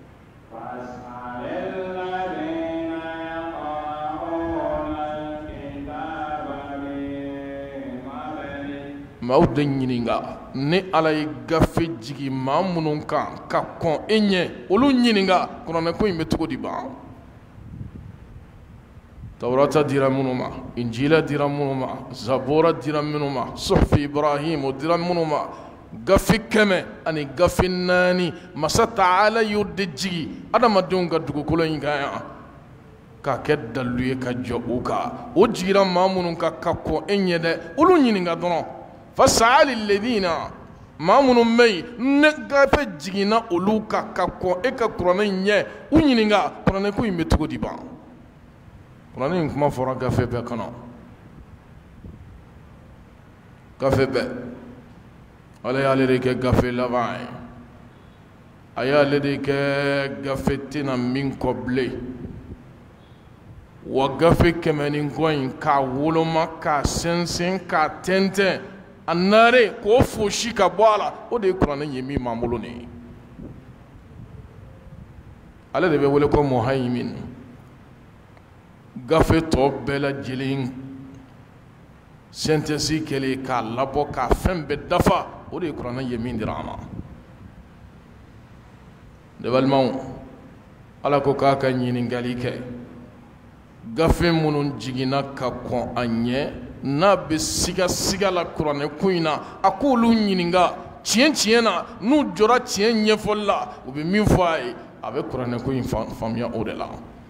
mawden ɲininka ni ala ye gafe jigi maa minnu kan ka kɔn e ɲɛ olu ɲininka kuranɛ ko in bɛ cogo di ban tawrata dira minnu ma injila dira minnu ma zabura dira minnu ma suhfi ibrahim o dira minnu ma gafe kɛmɛ ani gafe naani masa taala y'o de jigi adamadenw ka dugukolo in kan yan k'a kɛ dalilu ye ka jɔ o kan o jigira maa minnu ka kɔn e ɲɛ dɛ olu ɲininka dɔrɔn fasa'a lilladina maa minnu bɛ yen ne gafe jiginna olu ka kɔn e ka kuranɛ in ɲɛ u ɲininka kuranɛ ko in bɛ cogo di ban kuranɛ in kuma fɔra gafe bɛɛ kɔnɔ gafe bɛɛ ala y'ale de kɛ gafe laban ye a y'ale de kɛ gafe tɛna min kɔ bilen wa gafe kɛmɛ ni kɔ in k'a woloma k'a sɛnsɛn k'a tɛntɛn a naare k'o fosi ka bɔ a la o de ye kuranɛ ye min b'an bolo nin ye ale de bɛ wele ko muhaimin gafe tɔ bɛɛ lajɛlen sɛntɛsi kɛlen k'a labɔ k'a fɛn bɛɛ dafa o de ye kuranɛ ye min dira an ma ne balimaw ala ko k'a ka ɲininkali kɛ gafe minnu jiginna ka kɔn a ɲɛ n'a bɛ siga siga la kuranɛ ko in na a k'olu ɲininka tiɲɛ tiɲɛ na n'u jɔra tiɲɛ ɲɛfɔli la u bɛ min fɔ a ye a bɛ kuranɛ ko in faamuya o de la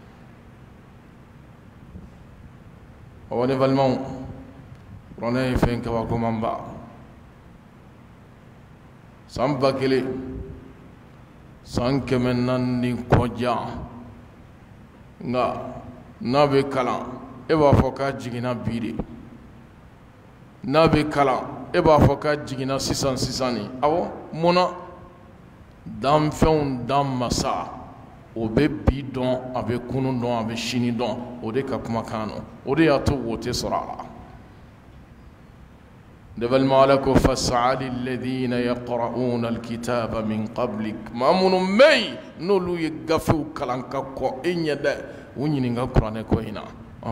ɔ ne balimaw kuranɛ ye fɛn kabakomanba san 1000 san 400 kɔjan nka n'a bɛ kalan e b'a fɔ k'a jiginna bi de n'a bɛ kalan e b'a fɔ k'a jiginna sisan ni awɔ munna danfɛnw dan masa o bɛ bi dɔn a bɛ kunun dɔn a bɛ sini dɔn o de ka kumakan don o de y'a to wo tɛ sɔrɔ a la ne balima ala ko fasa'a lilladhina yaqra'una alkitaba min qablik maa minnu bɛ yen n'olu ye gafew kalan ka kɔn e ɲɛ dɛ u ɲininka kuranɛ ko in na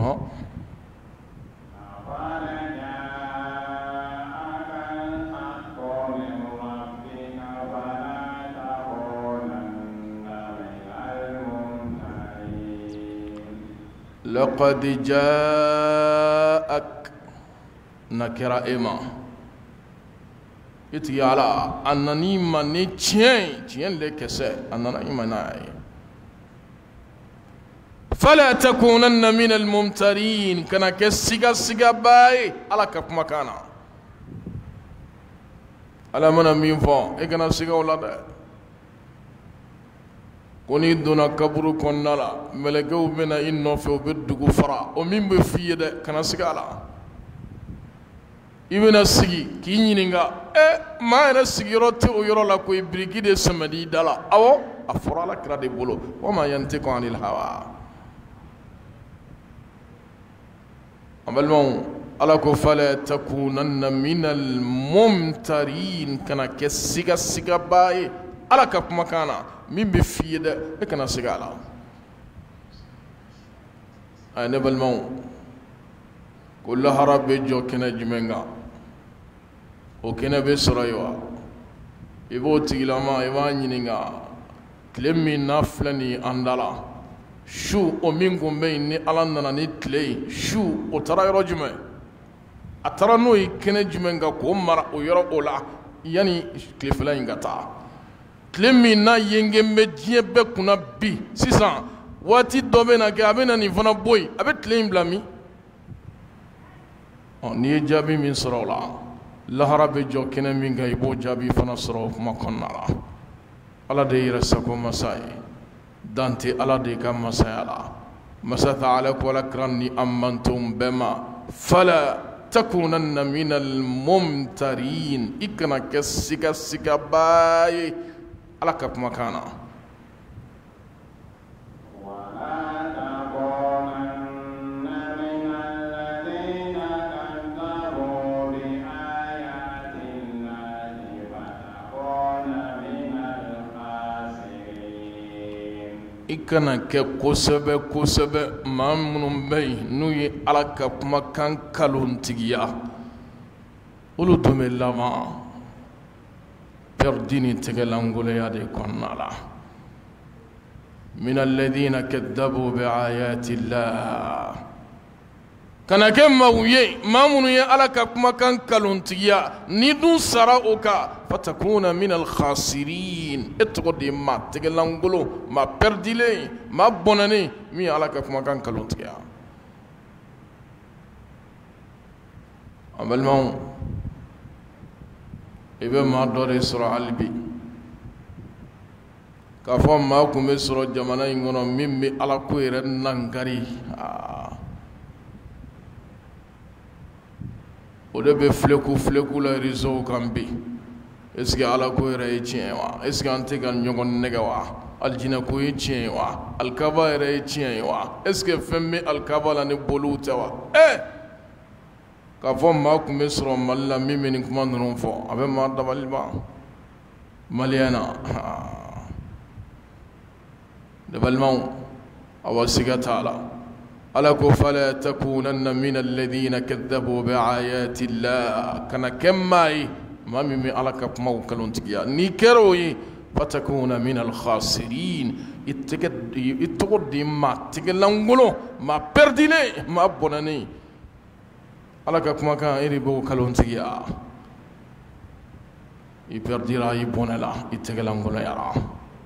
لقد جاءك نكرا إما إتي على أنني من تشين لكسة أننا إما ناي فلا تكونن من الممترين كنا كسيغا باي على كف مكانا على من مين فون إكنا سيغا ولا ده koni donna kaburu kɔnɔna la mɛlɛkɛw bɛna i nɔfɛ u bɛ dugu fara o min bɛ f'i ye dɛ kana sigi a la i bɛna sigi k'i ɲininka maa yɛrɛ sigiyɔrɔ tɛ o yɔrɔ la koyi biriki de sɛmɛdi i da la awɔ a fɔra Alakira de bolo wa ma yantiqu anil hawa an balimaw ala ko fala takunanna minal mumtarin kana kɛ siga ye ala ka kumakan na min bɛ f'i ye dɛ e kana segin a la a ne balimaw ko lahara bɛ jɔ kɛnɛ jumɛn kan o kɛnɛ bɛ sɔrɔ yen wa i b'o tigilama i b'a ɲininka tile min n'a filɛ nin an da la su o min kun bɛ yen ni ala nana ni tile ye su o taara yɔrɔ jumɛn a taara n'o ye kɛnɛ jumɛn kan k'o mara o yɔrɔ o la yanni tilefɛla in ka taa tile min n'a yengen bɛ diɲɛ bɛɛ kunna bi sisan waati dɔ bɛ na kɛ a bɛ na nin fana bɔ yen a bɛ tile in bila min n'i ye jaabi min sɔrɔ o la lahara bɛ jɔ kɛnɛ min kan i b'o jaabi fana sɔrɔ o kuma kɔnɔna la ala de ye yɛrɛsago masa ye dan tɛ ala de ka masaya la masa taala ko Alakira ni an mantonw bɛɛ ma fala takunanna minal mumtarin i kana kɛ sigaba ye ala ka kumakan na i kana kɛ kosɛbɛ maa minnu bɛ yen n'u ye ala ka kumakan kalontigiya olu tun bɛ laban perdi ni tɛgɛlankolenya de kɔnɔna la min alladhina kaddabu bi ayati llah kana kɛ maaw ye maa minnu ye ala ka kumakan kalontigiya ni dun sara o kan fatakuna min alkhasirin e tɔgɔ de ye maa tɛgɛlankolon maa pɛridilen maa bɔnɛnen min ye ala ka kumakan kalontigiya an balimaw i bɛ maa dɔ de sɔrɔ hali bi k'a fɔ maa tun bɛ sɔrɔ jamana in kɔnɔ min bɛ ala ko yɛrɛ nankari o de bɛ fileku la réseau kan bi est ce que ala ko yɛrɛ ye tiɲɛ ye wa est ce que an tɛ ka ɲɔgɔn nɛgɛ wa alijinɛ ko ye tiɲɛ ye wa alikaba yɛrɛ ye tiɲɛ ye wa est ce que fɛn bɛ alikaba la ni boliw tɛ wa k'a fɔ maa tun bɛ sɔrɔ mali la min bɛ nin kuma ninnu fɔ a bɛ maa dabali ban maliyɛn na ne balimaw awa siga t'a la ala ko fala takunanna min alladhina kadhabu bi ayati llah kana kɛ maa ye maa min bɛ ala ka kumaw kalontigiya n'i kɛra o ye fatakuna min alkhasirin i tɔgɔ de maa tɛgɛlankolon maa pɛridilen maa bɔnɛnen ala ka kumakan e de b'o kalontigiya i pɛridira i bɔnɛla i tɛgɛlankolonyara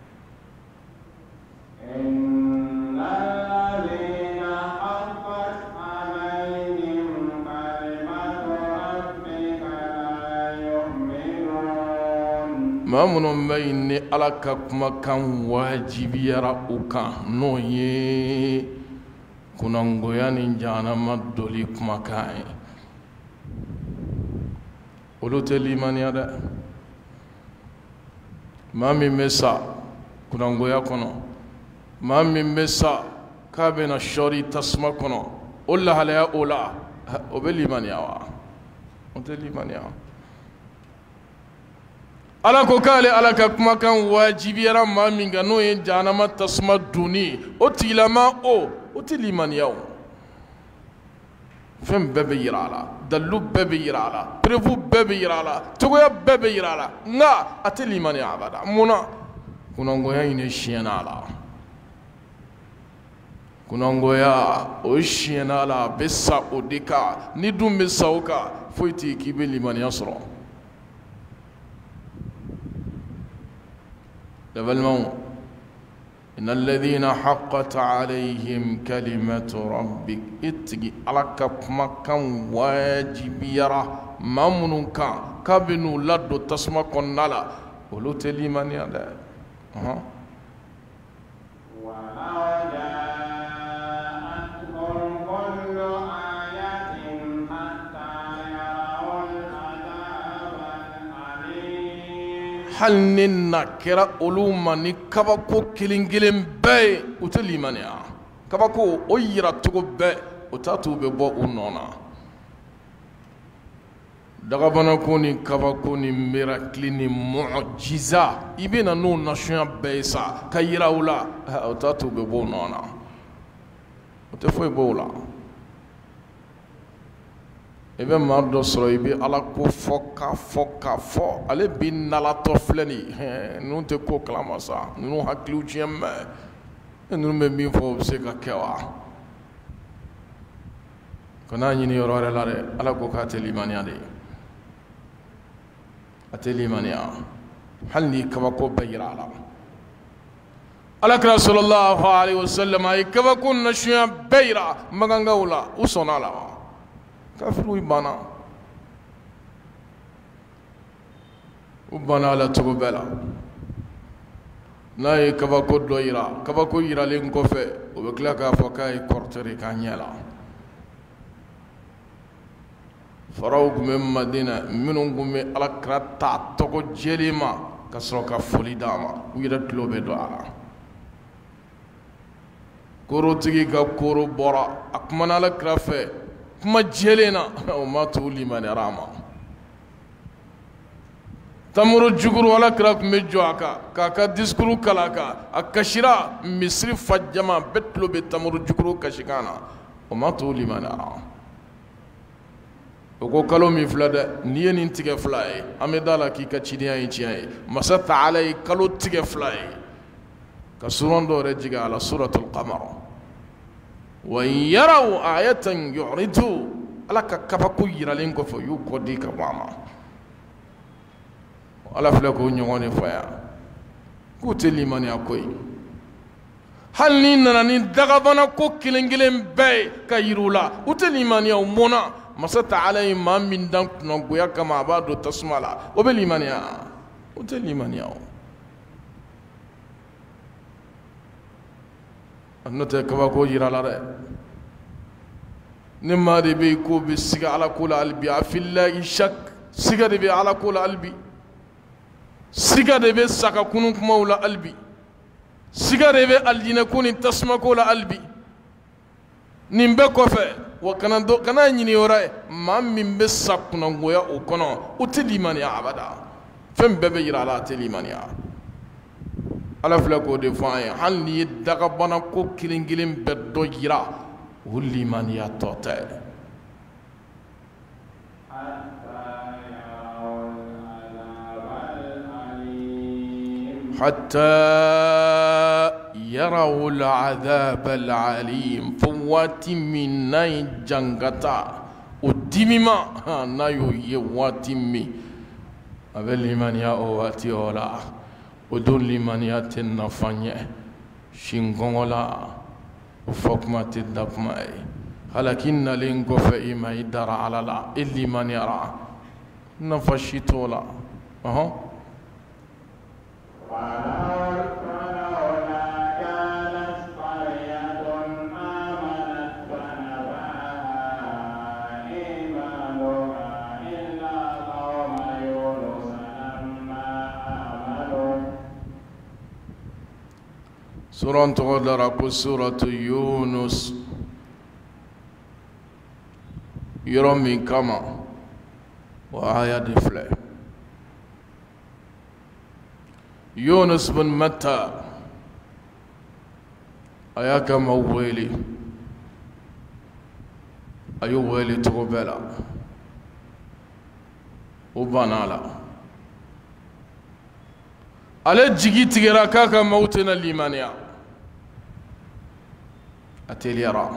maa minnu bɛ yen ni ala ka kumakan wajibiyara u kan n'o ye kunangoya ni jahanama doli kumakan ye olu tɛ limaniya dɛ maa min bɛ sa kunangoya kɔnɔ maa min bɛ sa k'a bɛna sɔɔri tasuma kɔnɔ o lahalaya o la o bɛ limaniya wa o tɛ limaniya ala ko k'ale ala ka kumakan wajibiyara maa min kan n'o ye jahanama tasuma donni o tigilama o tɛ limaniya o fɛn bɛɛ bɛ yira a la dalilu bɛɛ bɛ yira a la perewu bɛɛ bɛ yira a la cogoya bɛɛ bɛ yira a la nka a tɛ limaniya abada munna kunangoya in de siɲɛna a la kunangoya o siɲɛna a la a bɛ sa o de kan ni dun bɛ sa o kan foyi tɛ k'i bɛ limaniya sɔrɔ ne balimaw إن الذين حقت عليهم كلمة ربك إتجي على كم واجب يرى ممنون كابنو لدو تسمع كنالا ولو تلي من يدا hal ni na kɛra olu ma ni kabako kelen kelen bɛɛ ye u tɛ limaniya kabako o yiracogo bɛɛ o t'a to u bɛ bɔ u nɔ na dagabanako ni kabako ni mirakili ni mujiza i bɛ na n'o nasuya bɛɛ ye sa ka yira u la o t'a to u bɛ bɔ u nɔ na o tɛ foyi bɔ u la i bɛ maa dɔ sɔrɔ i bɛ ala ko fɔ k'a fɔ ale bi nalatɔ filɛ nin ye ninnu tɛ ko kalama sa ninnu hakiliw tiɲɛ mɛ ninnu bɛ min fɔ o bɛ se ka kɛ wa kana ɲini yɔrɔ wɛrɛ la dɛ ala ko k'a tɛ limaniya de a tɛ limaniya hali ni kabako bɛɛ yira a la alakira sallallahu alaihi wasallam a ye kabako nasuya bɛɛ yira magangaw la u sɔnna a la wa kafiru banna u banna ala cogo bɛɛ la n'a ye kabako dɔ yira kabako yiralen kɔfɛ o bɛ tila k'a fɔ k'a ye kɔrɔtɛri k'a ɲɛ la faraw tun bɛ madina minnu tun bɛ alakira ta tɔgɔ jɛlen ma ka sɔrɔ ka foli d'a ma u yɛrɛ tulo bɛ don a la korotigi ka koro bɔra a kumana alakira fɛ kuma jɛlen na o ma to limaniyara a ma tamaro juguru alakira tun bɛ jɔ a kan k'a ka disikuru kala a kan a kasira misiri fajama bɛɛ tulo bɛ tamaro juguru kasikan na o ma to limaniyara o ko kalo min filɛ dɛ n'i ye nin tigɛ fila ye an bɛ da la k'i ka cidenya ye tiɲɛ ye masa taala ye kalo tigɛ fila ye ka suran dɔ yɛrɛ jigin a la suratul qamar وإن يروا آية يعرضوا على كبكو يرالينكو فيو كودي كواما على فلكو نيوني فيا كوتلي من يكوي هل نينا ندغبنا كوكيلنجلين باي كيرولا وتلي من يومنا مسات علي ما من دانك نغويا كما بعد تسمالا وبلي من يا وتلي من يوم النوتة كبكو يرالا نما دي بيكو بسيغا على كل قلبي في الله شك سيغا دي بي على كل قلبي سيغا دي بي ساكا كونك مولا قلبي سيغا دي بي الجنة كوني تسمى كل قلبي نمبه كوفي وكنا دو كنا نيني وراي ما من بساك كنا نغويا وكنا وتلي من يا عبدا فم ببي يرالا تلي من يا على فلكو دي فاين هل يدغبنا كو كيلين بدو يرا ولي من يتوتل حتى يروا العذاب العليم فواتي من ناي جنغتا وديمما نايو يواتي مي أبلي من يا أواتي أولا ودون لمن ياتنا فانيه شينغولا وفوكما تدفماي ولكن لينغو فإما يدار على لا اللي من يرى نفشيتولا سورة تغدر سورة يونس يرمي كما وآية دفلة يونس بن متى أياك مويلي أيو ويلي تغبلا وبنالا على جيجي تغراكاك موتنا الإيمانيا أتليرا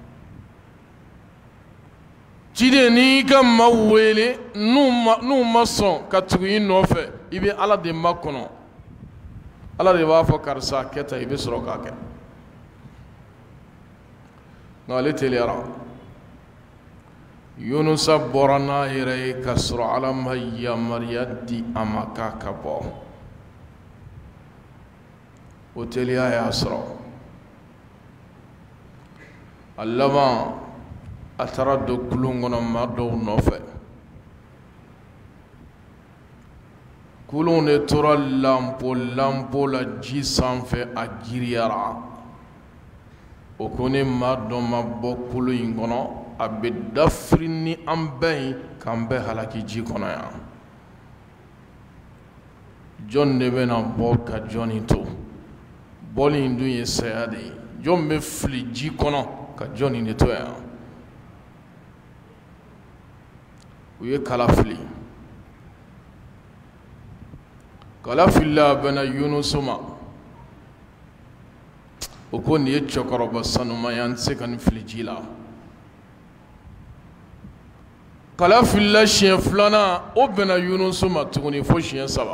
جيدي نيكا مويلي نو مصن كتغيين نوفي إبي على دي مكونو على دي وافو كارسا كتا إبي سروكاك نالي تليرا يونس بورنا يري كسر على مهي مريدي أمكا كبو وتليا ياسرو اللما أترد كلون ما دو نوفي كلون ترى لامبو لا جي سانفي أجيريارا وكوني ما دو ما بو كلو ينغنو أبي دفرني أمبي كامبي هلاكي جي كنا يا جون نبنا بوكا جوني تو بولي ندو يسيادي جون مفلي جي كنا كجوني نتويا ويه كلافلي بنا يونس ما وكون يتشكر بسانو ما ينسكن في الجيلا كلافلا شين فلانا وبنا يونس ما تكوني فوشين سبا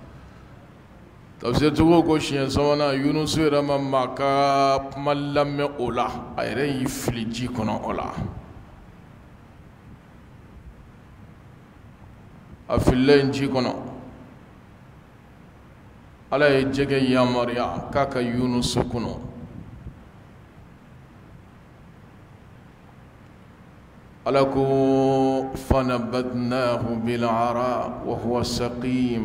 تفسير تقول شين سوانا يونس رما ماكا ملام اولا ايري يفلجي كنا اولا افلين جي كنا على يجي يا مريا كاكا يونس كنا ألكو فنبذناه بالعراء وهو سقيم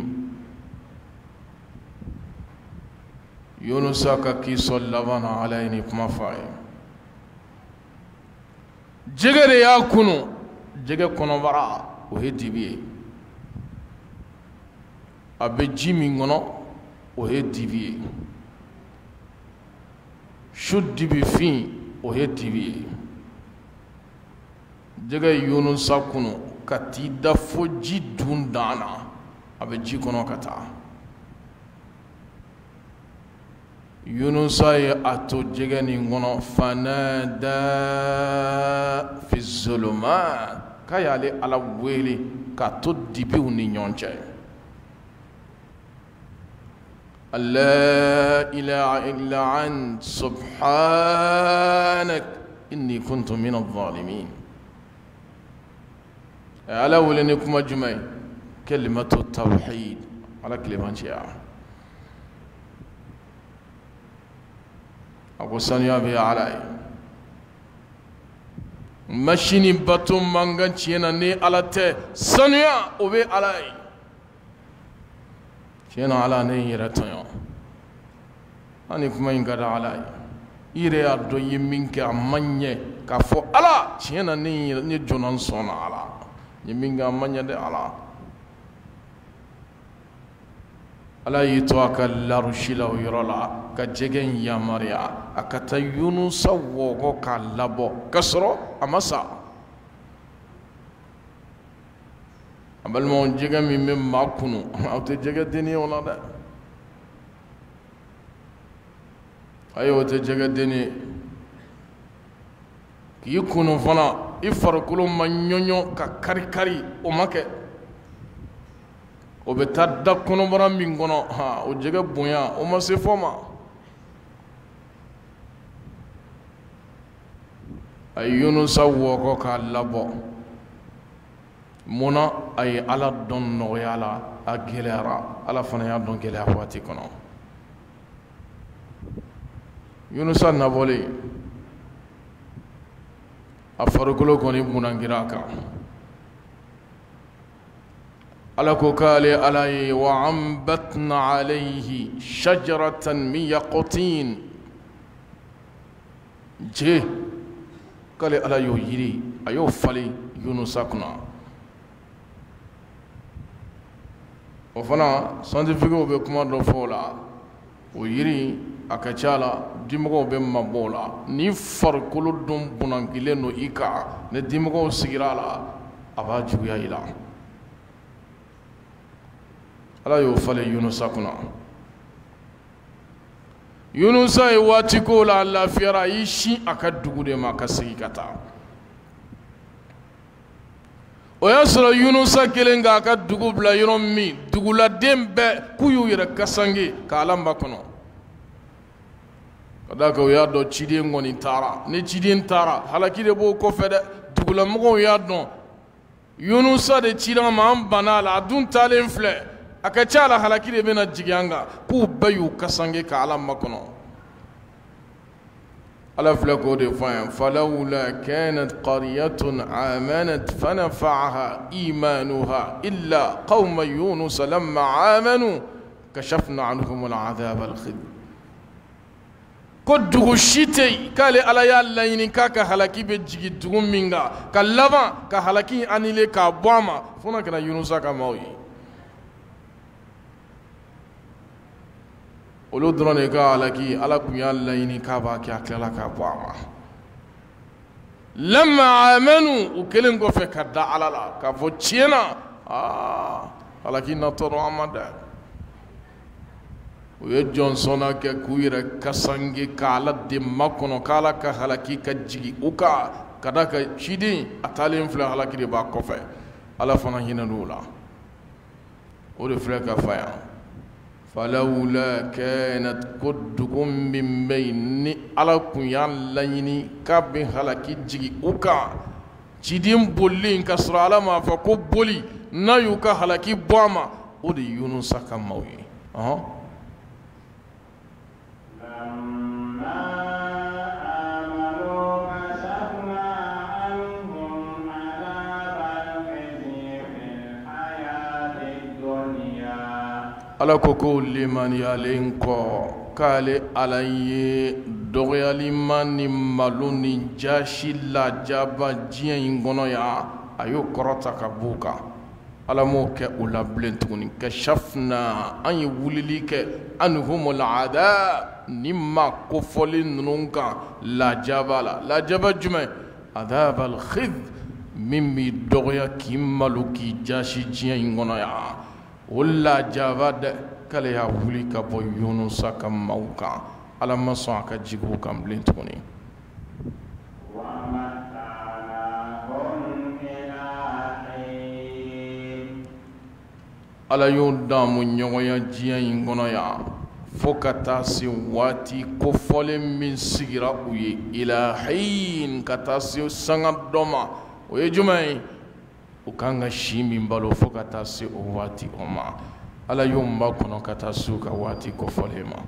يونس كي صلبنا عليني كما فاي جغر يا كنو جغ كنو برا وهدي بي ابي جيمي غنو وهدي بي شد بي في وهدي بي جغ يونس كنو كتي دفو جي دون دانا ابي جي كنو كتا Yunusa ye a to jɛgɛ nin kɔnɔ fanada fi zulumat k'a y'ale Ala wele k'a to dibiw ni ɲɔgɔn cɛ. La ilaha illa ant subhanak inni kuntu mina zalimin. Ala wele ni kuma jumɛn ye? Kalimatu tawhid. Ala kilimanciya. A ko sanuya bɛ Ala ye. Machine bato man kan tiɲɛ na ni Ala tɛ. Sanuya o bɛ Ala ye. Tiɲɛ na Ala ne ye n yɛrɛ tɔɲɔ. Ani kuma in ka di Ala ye. I yɛrɛ y'a dɔn i ye min kɛ a man ɲɛ k'a fɔ Ala tiɲɛ na ne jɔnna n sɔnna Ala. N ye min kɛ a man ɲɛ dɛ Ala. Ala y'i to a ka larusi la o yɔrɔ la ka jɛgɛ in yamaruya a ka taa Yunusa wɔɔgɔ k'a labɔ k'a sɔrɔ a ma sa. A balimaw jɛgɛ min bɛ maa kunu aw tɛ jɛgɛ denni ye o la dɛ. Ayi o tɛ jɛgɛ denni ye. K'i kunu fana i farikolo ma ɲɔɲɔ ka kari-kari o ma kɛ. O bɛ taa da kɔnɔbara min kɔnɔ o jɛgɛ bonya o ma se fɔ ma. A ye Yunusa wɔɔgɔ k'a labɔ. Munna a ye Ala dɔn nɔgɔya la a gɛlɛyara Ala fana y'a dɔn gɛlɛya waati kɔnɔ. Yunusa nabɔlen a farikolo kɔni bunangira a kan. Ala ko k'ale Ala ye wa ambatna alayhi shajaratan min yaqtin. Je k'ale Ala y'o yiri a y'o falen Yunusa kunna. O fana scientifique bɛ kuma dɔ fɔ o la. O yiri a ka ca la dimɔgɔw bɛ mabɔ o la. Ni farikolo dun bunangilen don i kan ni dimɔgɔw sigira a la a b'a juguya i la. Ala y'o falen Yunusa kunna. Yunusa ye waati k'o la a lafiyara a y'i sin a ka dugu de ma ka segin ka taa. O y'a sɔrɔ Yunusa kelen k'a ka dugu bila yɔrɔ min duguladen bɛɛ k'u y'u yɛrɛ kasange ka Ala makɔnɔ. Ka d'a kan o y'a dɔn ciden kɔni taara. Ni ciden taara halaki de b'o kɔfɛ dɛ. Dugulamɔgɔw y'a dɔn Yunusa de cira ma an banna a la a dun taalen filɛ. A ka ca la halaki de bɛna jigin an kan k'u bɛɛ y'u kasange ka Ala makɔnɔ. Ala filɛ k'o de fɔ an ye falawla kanat qaryatun amanat fanafa'aha imanuha illa qawma Yunus lamma amanu kashafna anhum al'adhab al-khizy. Ko dugu si tɛ yen k'ale Ala y'a laɲini k'a ka halaki bɛ jigin dugu min kan ka laban ka halaki annulé k'a bɔ a ma fo n'a kɛra Yunusa ka maaw ye. Olu dɔrɔn de ka halaki Ala kun y'a laɲini k'a b'a kɛ a tilala k'a bɔ a ma. Lamma amanu u kelen kɔfɛ ka da Ala la k'a fɔ tiɲɛna halaki natɔ don an ma dɛ. U ye jɔnsɔnna kɛ k'u yɛrɛ kasange k'Ala de makɔnɔ k'Ala ka halaki ka jigin u kan ka d'a kan ciden a taalen filɛ halaki de b'a kɔfɛ. Ala fana hinɛna o la. O de filɛ ka fa yan. falawla kanat ko dugu min bɛ yen ni Ala kun y'a laɲini k'a bɛ halaki jigin u kan ciden bolilen ka sɔrɔ Ala m'a fɔ ko boli n'a y'u ka halaki bɔ a ma o de ye Yunusa ka maaw ye. Ala ko ko limaniyalen kɔ k'ale Ala ye dɔgɔyalima ni malo ni jasi lajaba diɲɛ in kɔnɔ yan a y'o kɔrɔta ka b'u kan. Ala m'o kɛ o la bilen tuguni kashafna an ye wulili kɛ anhumul adab ni ma kofɔli ninnu kan lajaba la. Lajaba jumɛn? adabal khizy min b'i dɔgɔya k'i malo k'i jasi diɲɛ in kɔnɔ yan. O lajaba dɛ k'ale y'a wuli ka bɔ Yunusa ka maaw kan ala ma sɔn a ka jigiw kan bilen tuguni. ala y'o daamu ɲɔgɔnya diɲɛ in kɔnɔ yan fo ka taa se waati kofɔlen min sigira u ye ilahin ka taa se sanga dɔ ma o ye jumɛn ye u kan ka si min balo fo ka taa se o waati o ma ala y'o ba kɔnɔ ka taa se u ka waati kofɔlen ma.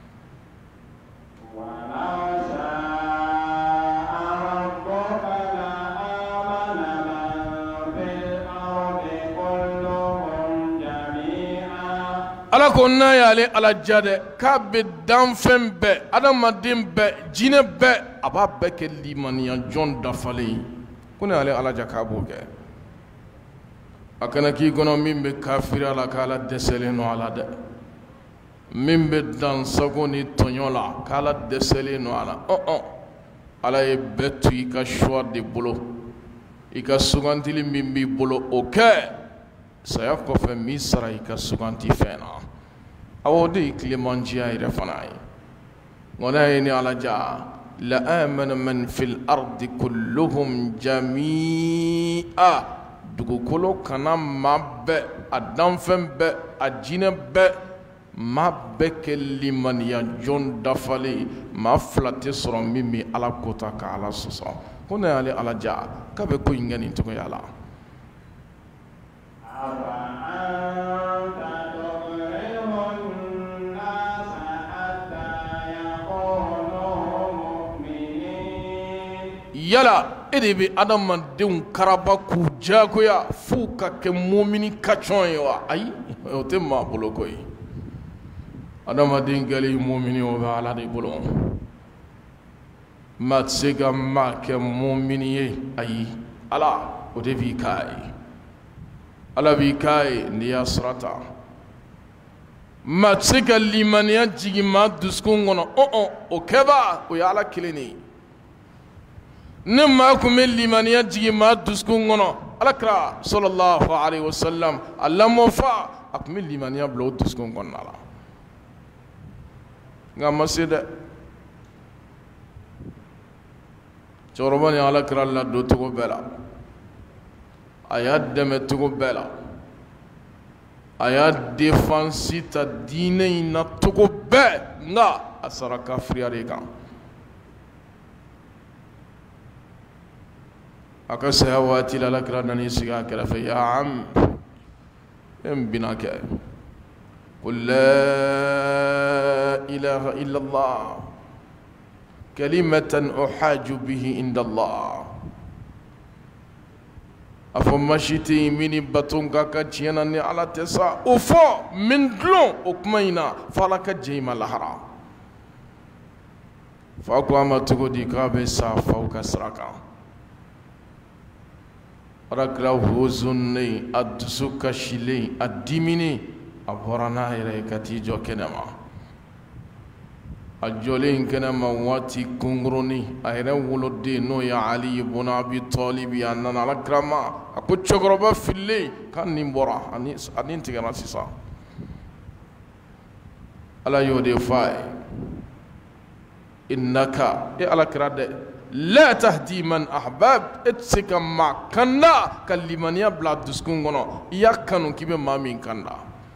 ala ko n'a y'ale ala ja dɛ k'a bɛ danfɛn bɛɛ adamaden bɛɛ jinɛ bɛɛ a b'a bɛɛ kɛ limaniya jɔn dafalen ye ko ne y'ale ala ja k'a b'o kɛ a kana k'i kɔnɔ min bɛ kafiriya la k'ala dɛsɛlen don a la dɛ min bɛ dansago ni tɔɲɔ la k'ala dɛsɛlen don a la ala ye bɛɛ to i ka choix de bolo i ka sugantili min b'i bolo o kɛ saya kɔfɛ min sara i ka suganti fɛn na awɔ de ye tilemanjiya yɛrɛ fana ye nka n'a ye ni ala ja la amana man fil ardi kulluhum jami'a dugukolo kana maa bɛɛ a danfɛn bɛɛ a jinɛ bɛɛ maa bɛɛ kɛ limaniya jɔn dafalen maa fila tɛ sɔrɔ min bɛ ala kota ka ala sɔsɔ ko n'a y'ale ala ja k'a bɛ ko in kɛ nin cogoya la. yala e de bɛ adamadenw karaba k'u jagoya f'u ka kɛ mumini kacɔn ye wa ayi o tɛ maa bolo koyi adamaden kɛlen mumini o bɛ ala de bolo maa tɛ se ka maa kɛ mumini ye ayi ala o de b'i k'a ye ala b'i k'a ye n'i y'a sarata maa tɛ se ka limaniya jigin maa dusukun kɔnɔ o kɛba o ye ala kelen de ye ne maa kun bɛ limaniya jigin maa dusukun kɔnɔ alakira sallallahu alaihi wasallam a lamɔfa a kun bɛ limaniya bila o dusukun kɔnɔna la nka a ma se dɛ cɛkɔrɔba ni alakira ladon cogo bɛɛ la a y'a dɛmɛ cogo bɛɛ la a y'a defansi ta diinɛ in na cogo bɛɛ nka a sara kafiriya de kan a ka saya waati la alakira nan'i sigi a kɛrɛfɛ ya am e n bina kɛ ko la ilaha illallah kalimatan uhaju bihi inda Allah a fɔ masi tɛ yen min ni baton ka ka tiɲɛ na ni ala tɛ sa o fɔ min dulon o kuma in na fo ala ka jɛ i ma lahara fa ko a ma cogo di k'a bɛ sa faw ka sira kan alakira hozunnen a dusu kasilen a diminen a bɔra n'a yɛrɛ ye ka t'i jɔ kɛnɛma a jɔlen kɛnɛma waati kunkurunin a yɛrɛ woloden n'o ye ali ibn abi talib a nana alakira ma a ko cɛkɔrɔba fililen k'a nin bɔra a nin tigɛra sisan ala y'o de fɔ a ye innaka e alakira dɛ la tahdi man ahbab et se ka maa kanda ka limaniya bila dusukun kɔnɔ i y'a kanu k'i bɛ maa min kanda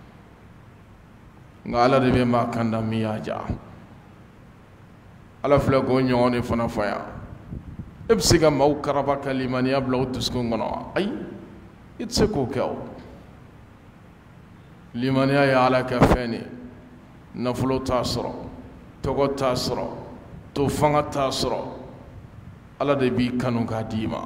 nka ala de bɛ maa kanda min y'a ja ala filɛ k'o ɲɔgɔn de fana fɔ yan e bɛ se ka maaw karaba ka limaniya bila o dusukun kɔnɔ wa ayi i tɛ se k'o kɛ o limaniya ye ala ka fɛn de nafolo t'a sɔrɔ tɔgɔ t'a sɔrɔ to fanga t'a sɔrɔ ala de b'i kanu k'a d'i ma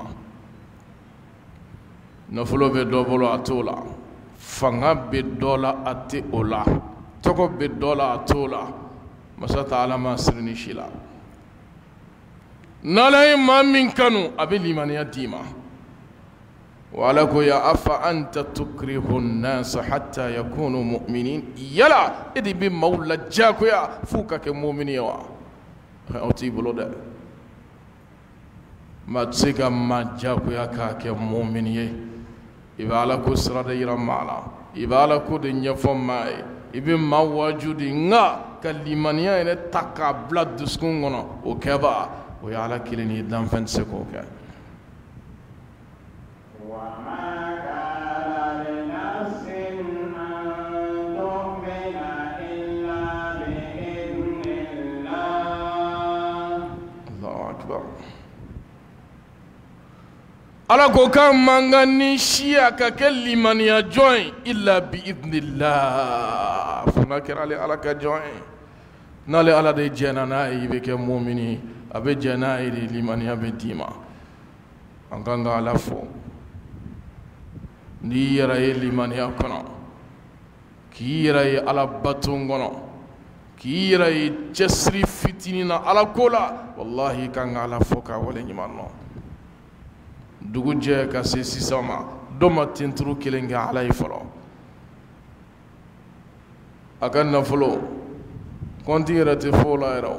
nafolo bɛ dɔ bolo a t'o la fanga bɛ dɔ la a tɛ o la tɔgɔ bɛ dɔ la a t'o la masa taala ma siri ni si la n'ala ye maa min kanu a bɛ limaniya d'i ma wa ala ko ya afa anta tukrihu nnasa hatta yakunu mu'minin yala e de bɛ maaw lajagoya f'u ka kɛ mumini ye wa o t'i bolo dɛ maa tɛ se ka maa jagoya k'a kɛ mumini ye i bɛ ala ko sira de yira maa la i bɛ ala ko de ɲɛfɔ maa ye ibe ma wajudi nga ka limaniya yɛrɛ ta k'a bila dusukun kɔnɔ o kɛba o ye Ala kelen ye danfɛn tɛ se k'o kɛ. Ala ko kan mankan ni siya ka kɛ limaniya jɔn ye illa bi idnillah fo n'a kɛra ale Ala ka jɔn ye. N'ale Ala de jɛna n'a ye i bɛ kɛ mumini a bɛ jɛ n'a ye de limaniya bɛ d'i ma. An kan ka Ala fo n'i yɛrɛ ye limaniya kɔnɔ k'i yɛrɛ ye Ala bato kɔnɔ k'i yɛrɛ ye cɛsiri fitinin na Ala ko la wallahi i kan ka Ala fo k'a wale ɲuman dɔn. Dugu jɛ ka se sisan ma dɔ ma tenturu kelen kɛ Ala ye fɔlɔ. A ka nafolo kɔnti yɛrɛ tɛ fɔ o la yɛrɛ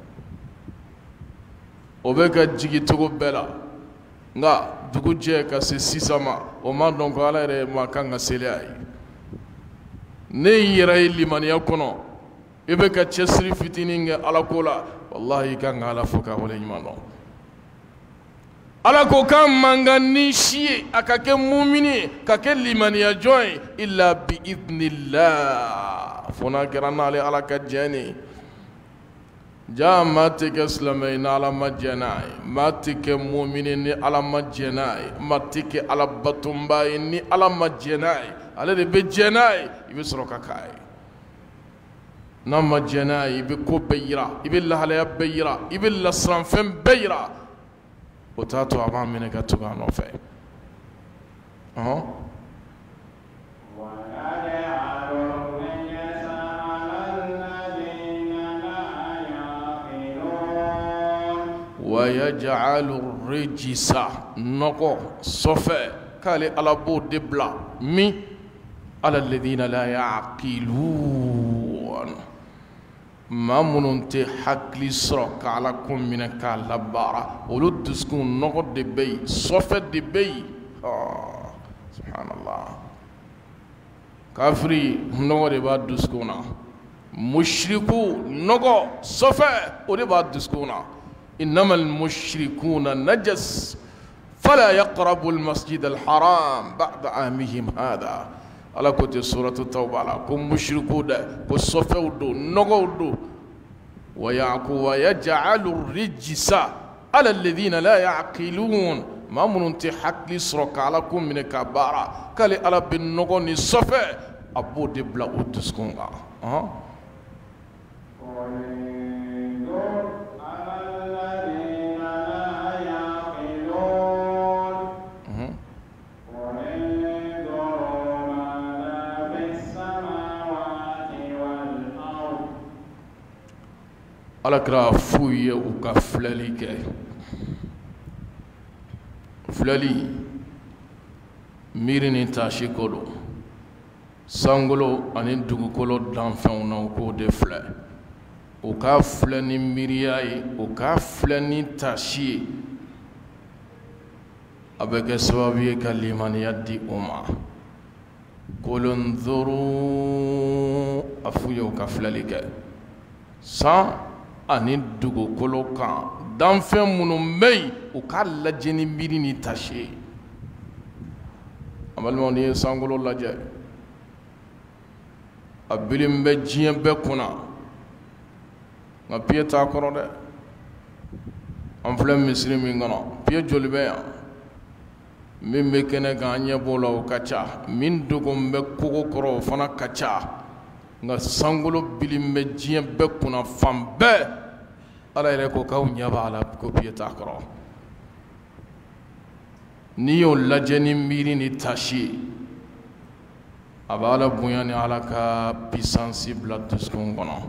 o bɛ ka jigi cogo bɛɛ la nka dugu jɛ ka se sisan ma o ma dɔn ko Ala yɛrɛ ma kan ka seli a ye. Ne yɛrɛ ye limaniya kɔnɔ i bɛ ka cɛsiri fitinin kɛ Ala ko la wallahi i kan ka Ala fo k'a wale ɲuman dɔn. Ala ko kan mankan ni si ye a ka kɛ mumini ye ka kɛ limaniya jɔn ye illa bi idnillah fo n'a kɛra n'ale Ala ka jɛn ye. Jaa maa tɛ kɛ silamɛ ye ni Ala ma jɛn n'a ye, maa tɛ kɛ mumini ni Ala ma jɛn n'a ye, maa tɛ kɛ Ala batonba ye ni Ala ma jɛn n'a ye. Ale de bɛ jɛn n'a ye i bɛ sɔrɔ ka k'a ye. N'a ma jɛn n'a ye i bɛ ko bɛɛ yira, i bɛ lahalaya bɛɛ yira, i bɛ lasiranfɛn bɛɛ yira. O t'a to a b'a minɛ ka tugu a nɔfɛ. ويجعل الرجس نقو صفة قال على بود دبلا مي على الذين لا يعقلون ما مننت حقلي سرق على كم من كالبارة ولد تسكن نقد دبي صفة دبي سبحان الله كافري نقد بعد تسكنا مشركو نقد صفة ودبعد تسكنا إنما المشركون نجس فلا يقربوا المسجد الحرام بعد عامهم هذا على كتب سورة التوبة على كم مشركون كصفوا نقودوا ويجعل الرجس على الذين لا يعقلون ما مننت حق لسرق علىكم من كبارة قال على بالنقون الصفة أبو دبلا أتسكونها alakira fuye u ka filɛli kɛ filɛli miiri ni taasi ko don sankolo ani dugukolo danfɛnw na u k'o de filɛ u ka filɛ ni miiriya ye u ka filɛ ni taasi ye a bɛ kɛ sababu ye ka limaniya di u ma kolonzoro a fu ye u ka filɛli kɛ san ani dugukolo kan danfɛn minnu bɛ yen u ka lajɛ ni miiri ni taasi ye a balimaw ni ye sankolo lajɛ a bilen bɛ diɲɛ bɛɛ kunna nka piye t'a kɔrɔ dɛ an filɛ misiri min kɔnɔ piye joli bɛ yan min bɛ kɛnɛ kan an ɲɛ b'o la o ka ca min dogon bɛ kogo kɔrɔ o fana ka ca nka sankolo bilen bɛ diɲɛ bɛɛ kunna fan bɛɛ ala yɛrɛ ko k'aw ɲɛ b'a la ko piye t'a kɔrɔ n'i y'o lajɛ ni miiri ni taasi ye a b'a la bonya ni ala ka puissance bila dusukun kɔnɔ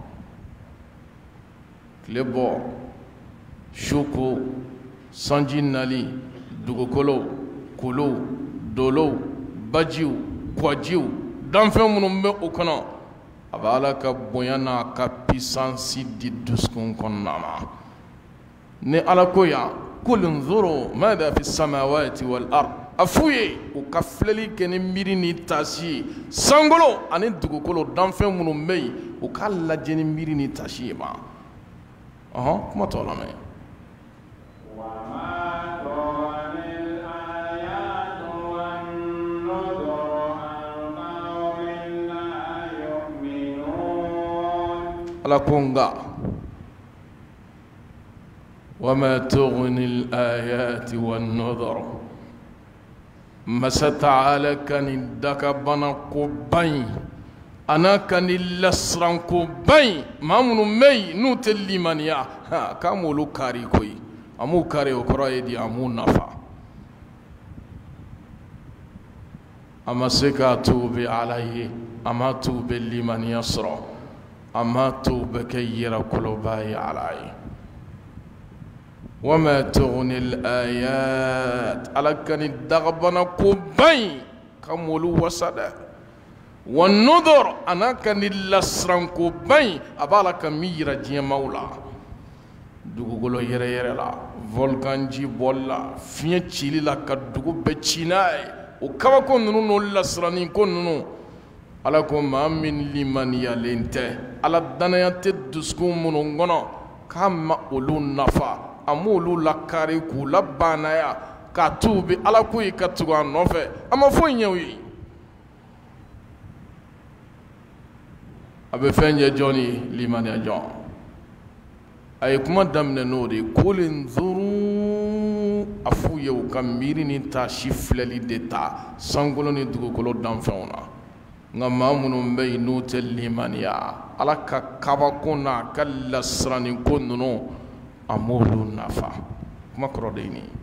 tile bɔ su ko sanji nali dugukolo kolow dolow bajiw kɔjiw danfɛn minnu bɛ o kɔnɔ a b'a la ka bonya n'a ka puissance di dusukun kɔnɔna ma ni ala ko yan قل انظروا ماذا في السماوات والأرض a f'u ye u ka filɛli kɛ ni miiri ni taasi ye sankolo ani dugukolo danfɛn minnu bɛ yen u k'a lajɛ ni miiri ni taasi ye ma kuma tɔ lamɛn. ala ko nka وما تغني الآيات والنذر masa taala kani daka bana ko bayi ana kani lasran ko bayi mamunu mei n'u tɛ limaniya k'a m'olu kari koyi a m'u kari o kɔrɔ ye di a m'u nafa a ma se k'a to u bɛ ala ye a ma to u bɛ limaniya sɔrɔ a ma to u bɛ kɛ yɛrɛkɔlɔba ye ala ye. وما تغني الآيات على كان الدغبنا كوبين كمولو وسدا والنذر أنا كان اللسران كوبين أبالا كميرا جي مولا دوغولو يرا يرا لا فولكان جي بولا فين تشيلي لا كدوغو بتشيناي وكما كون نونو اللسرانين كون نونو على كما من لمن يلنته على الدنيا تدسكو منونغنا كما أولو نفا amolu lakari k'u labanaya k'a tu bi ala ko yi ka tugu a nɔfɛ a ma foyi ɲɛ u ye a bɛ fɛn ɲɛ jɔn ye limaniya jɔn a ye kuma daminɛ n'o de ye kulen zuru a f'u ye u ka miiri ni taasi filɛli de ta sankolo ni dugukolo danfɛnw na nka maa minnu bɛ yen n'u tɛ limaniya ala ka kabako n'a ka lasiraniko ninnu amolu nafa kuma kɔrɔ de ni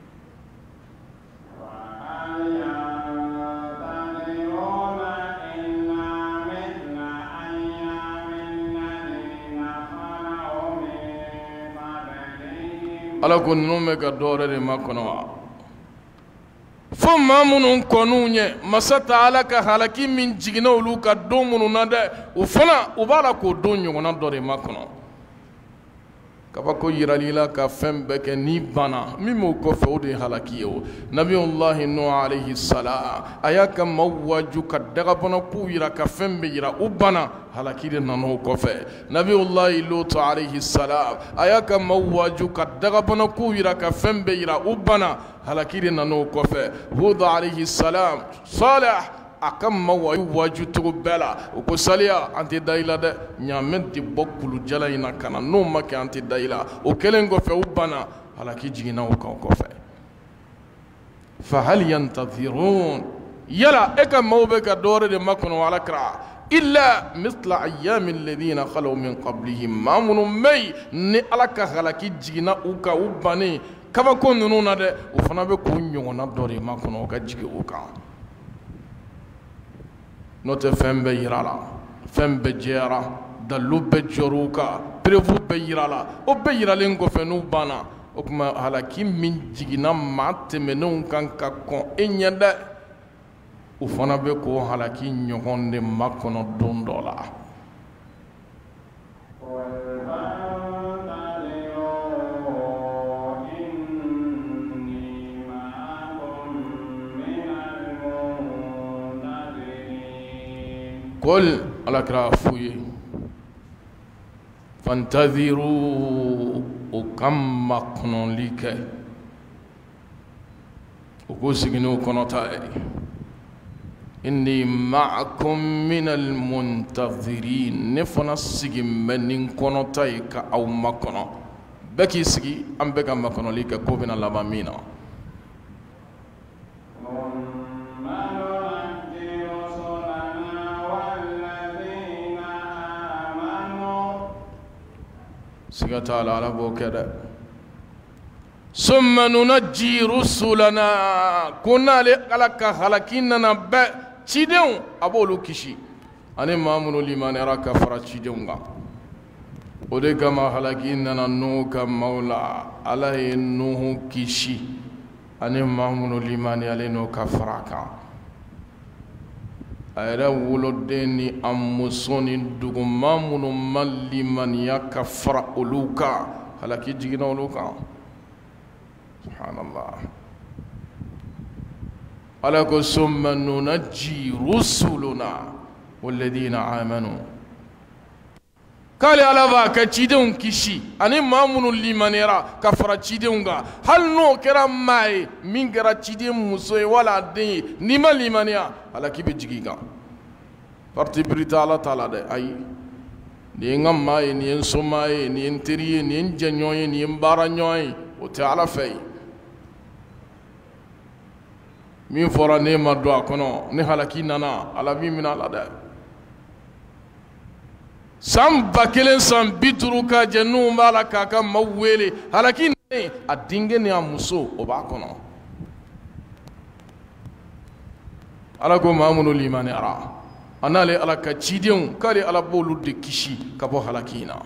ala ko ninnu bɛ ka dɔwɛrɛ de makɔnɔ wa fo maa minnu kɔn'u ɲɛ masa taala ka halaki min jiginna olu ka don minnu na dɛ o fana u b'a la k'o don ɲɔgɔnna dɔ de makɔnɔ kabako yirali la ka fɛn bɛɛ kɛ ni bana min m'o kɔfɛ o de ye halaki ye o nabiyullahi nuh alayhi salam a y'a ka maaw waaju ka dagabanakow yira ka fɛn bɛɛ yira u bana halaki de nana o kɔfɛ nabiyullahi lut alayhi salam a y'a ka maaw waaju ka dagabanakow yira ka fɛn bɛɛ yira u bana halaki de nana o kɔfɛ hud alayhi salam salih a ka maaw a y'u waaju cogo bɛɛ la u ko saliya an tɛ da i la dɛ ɲaamɛ tɛ bɔ kulujala in na ka na n'o ma kɛ an tɛ da i la o kɛlen kɔfɛ u banna halaki jiginna o kan kɔfɛ fahal yantazirun yala e ka maaw bɛ ka dɔwɛrɛ de makɔnɔ alakira illa misla ayyami alladhina khalaw min qablihim maa minnu bɛ yen ni ala ka halaki jiginna u kan u bannen kabako ninnu na dɛ o fana bɛ k'u ɲɔgɔnna dɔ de makɔnɔ o ka jigin o kan n'o tɛ fɛn bɛɛ yira la fɛn bɛɛ jɛyara dalu bɛɛ jɔr'u kan perewu bɛɛ yira la o bɛɛ yiralen kɔfɛ n'u banna o tuma halaki min jiginna maa tɛmɛnenw kan ka kɔn e ɲɛ dɛ o fana bɛ k'o halaki ɲɔgɔn de makɔnɔ don dɔ la قل على كرافوي فانتظروا وكم مقنون لك وكوسجنوا كنتاي إني معكم من المنتظرين نفنا سجن من كنتاي كأو مقنون بكي سجي أم بكا مقنون لك كوبنا لبامينا سيغتا على بوكدا ثم ننجي رسلنا كنا لك خلقنا ب تشيدون ابولو كيشي اني مامونو لمن راك فرا تشيدونغا ودي كما خلقنا نوك مولا على نوح كيشي اني مامونو لمن يالينو كفراكا ayɛrɛ woloden ni a muso ni duguma minnu ma limaniya ka fara olu kan halaki jiginna olu kan subhanallah ala ko summa nunajji rusuluna walladina amanu kale ala ba ka cidenw kisi ani maa minnu limaniyara ka fara cidenw kan hali n'o kɛra maa ye min kɛra ciden muso ye wala den ye n'i ma limaniya ala k'i bɛ jigin i kan parti biri tɛ ala t'a la dɛ ayi nin ye n ka maa ye nin ye n somaa ye nin ye n teri ye nin ye n jɛɲɔgɔn ye nin ye n baaraɲɔgɔn ye o tɛ ala fɛ yen min fɔra ne ma don a kɔnɔ ne halaki nana ala min minɛ a la dɛ san 1000 san 50 ka jɛ n'u b'a la k'a ka maaw wele halaki nana a denkɛ ni a muso o b'a kɔnɔ ala ko maa minnu limaniyara a n'ale ala ka cidenw k'ale ala b'olu de kisi ka bɔ halaki in na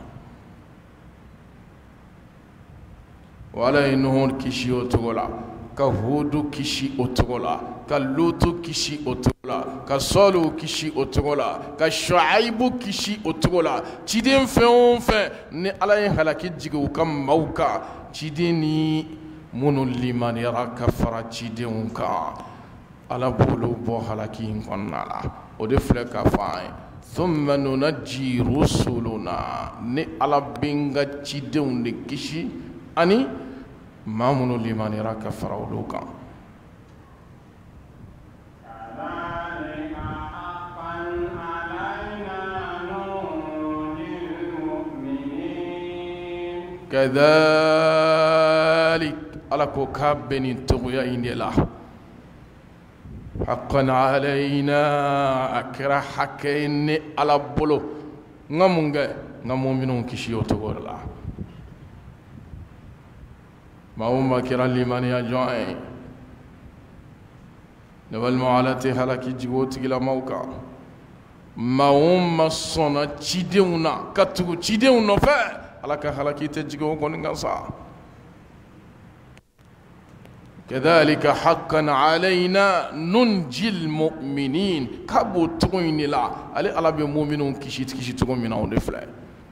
wa ala ye nuhu kisi o cogo la ka hudu kisi o cogo la ka lutu kisi o cogo la ka sɔliw kisi o cogo la ka shuaibu kisi o cogo la ciden fɛn o fɛn ni ala ye halaki jigin u ka maaw kan ciden ni minnu limaniyara ka fara cidenw kan ala b'olu bɔ halaki in kɔnɔna la o de filɛ k'a fɔ an ye thumma nunajji rusuluna ni ala bɛ n ka cidenw de kisi ani maa minnu limaniyara ka fara olu kan kadhalik ala ko k'a bɛ nin cogoya in de la haqqan alayna a kɛra hakɛ ye ne ala bolo n ka mun kɛ n ka muminunw kisi o cogo de la maa o maa kɛra limaniya jɔn ye ne balima ala tɛ halaki jigi o tigilamaw kan maa o maa sɔnna cidenw na ka tugu cidenw nɔfɛ ala ka halaki tɛ jigi o kɔni kan sa كذلك حقا علينا ننجي المؤمنين كابو تغوين لا علي على بمؤمنون كشيت تغوين من أول فلا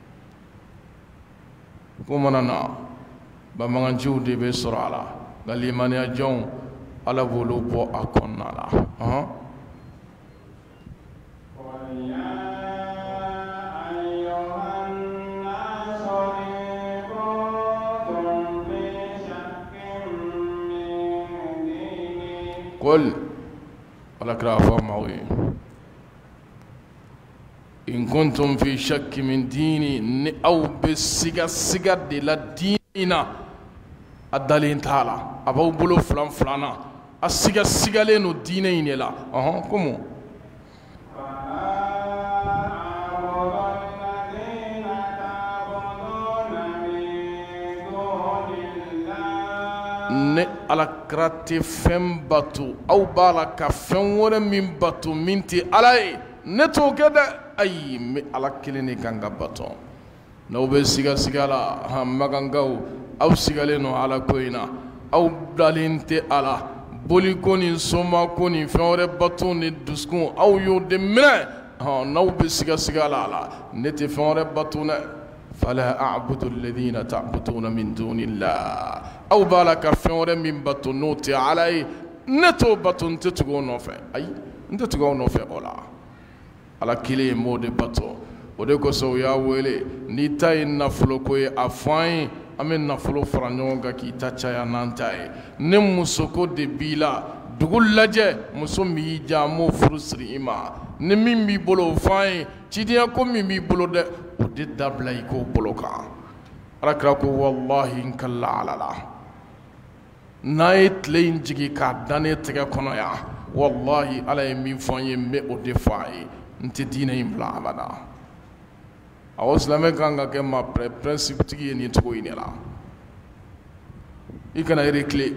كمانا بمعنى جودي بسرعة قال لي من يجون على بولو بو أكون لا قل ولك رافع معي إن كنتم في شك من ديني أو بالسجا دي لا ديننا الدليل تعالى أبو بلو فلان فلانا السجا لينو دينين لا كمو ne ala krate fɛn batu aw b'a la ka fɛn wɛrɛ min batu min tɛ ala ye ne t'o kɛ dɛ ayi n bɛ ala kelen de kan ka bato n'aw bɛ siga la magankaw aw sigalen no ala ko in na aw dalen tɛ ala boli ko ni soma ko ni fɛn wɛrɛ batu ni dusukun aw y'o de minɛ n'aw bɛ siga la ala ne tɛ fɛn wɛrɛ batu dɛ fala a'budu alladhina ta'buduna min dunillah aw b'a la ka fɛn wɛrɛ min bato n'o tɛ ala ye ne t'o bato n tɛ tugu o nɔfɛ ayi n tɛ tugu o nɔfɛ o la ala kelen ye m'o de bato o de kosɔn u y'a wele n'i ta ye nafolo ko ye a fɔ an ye an bɛ nafolo fara ɲɔgɔn kan k'i ta caya n'an ta ye ni musoko de b'i la dugu lajɛ muso min y'i diya an b'o furu siri i ma ni min b'i bolo o fɔ an ye cidenya ko min b'i bolo dɛ o de dabila i k'o bolo kan alakira ko wallahi n kala ala la n'a ye tile in jigi k'a da ne tɛgɛ kɔnɔ yan wallahi ala ye min fɔ n ye n bɛ o de fɔ a ye n tɛ diinɛ in bila abada awɔ silamɛ kan ka kɛ maa pɛrɛnsipitigi ye nin cogo in de la i kana réclé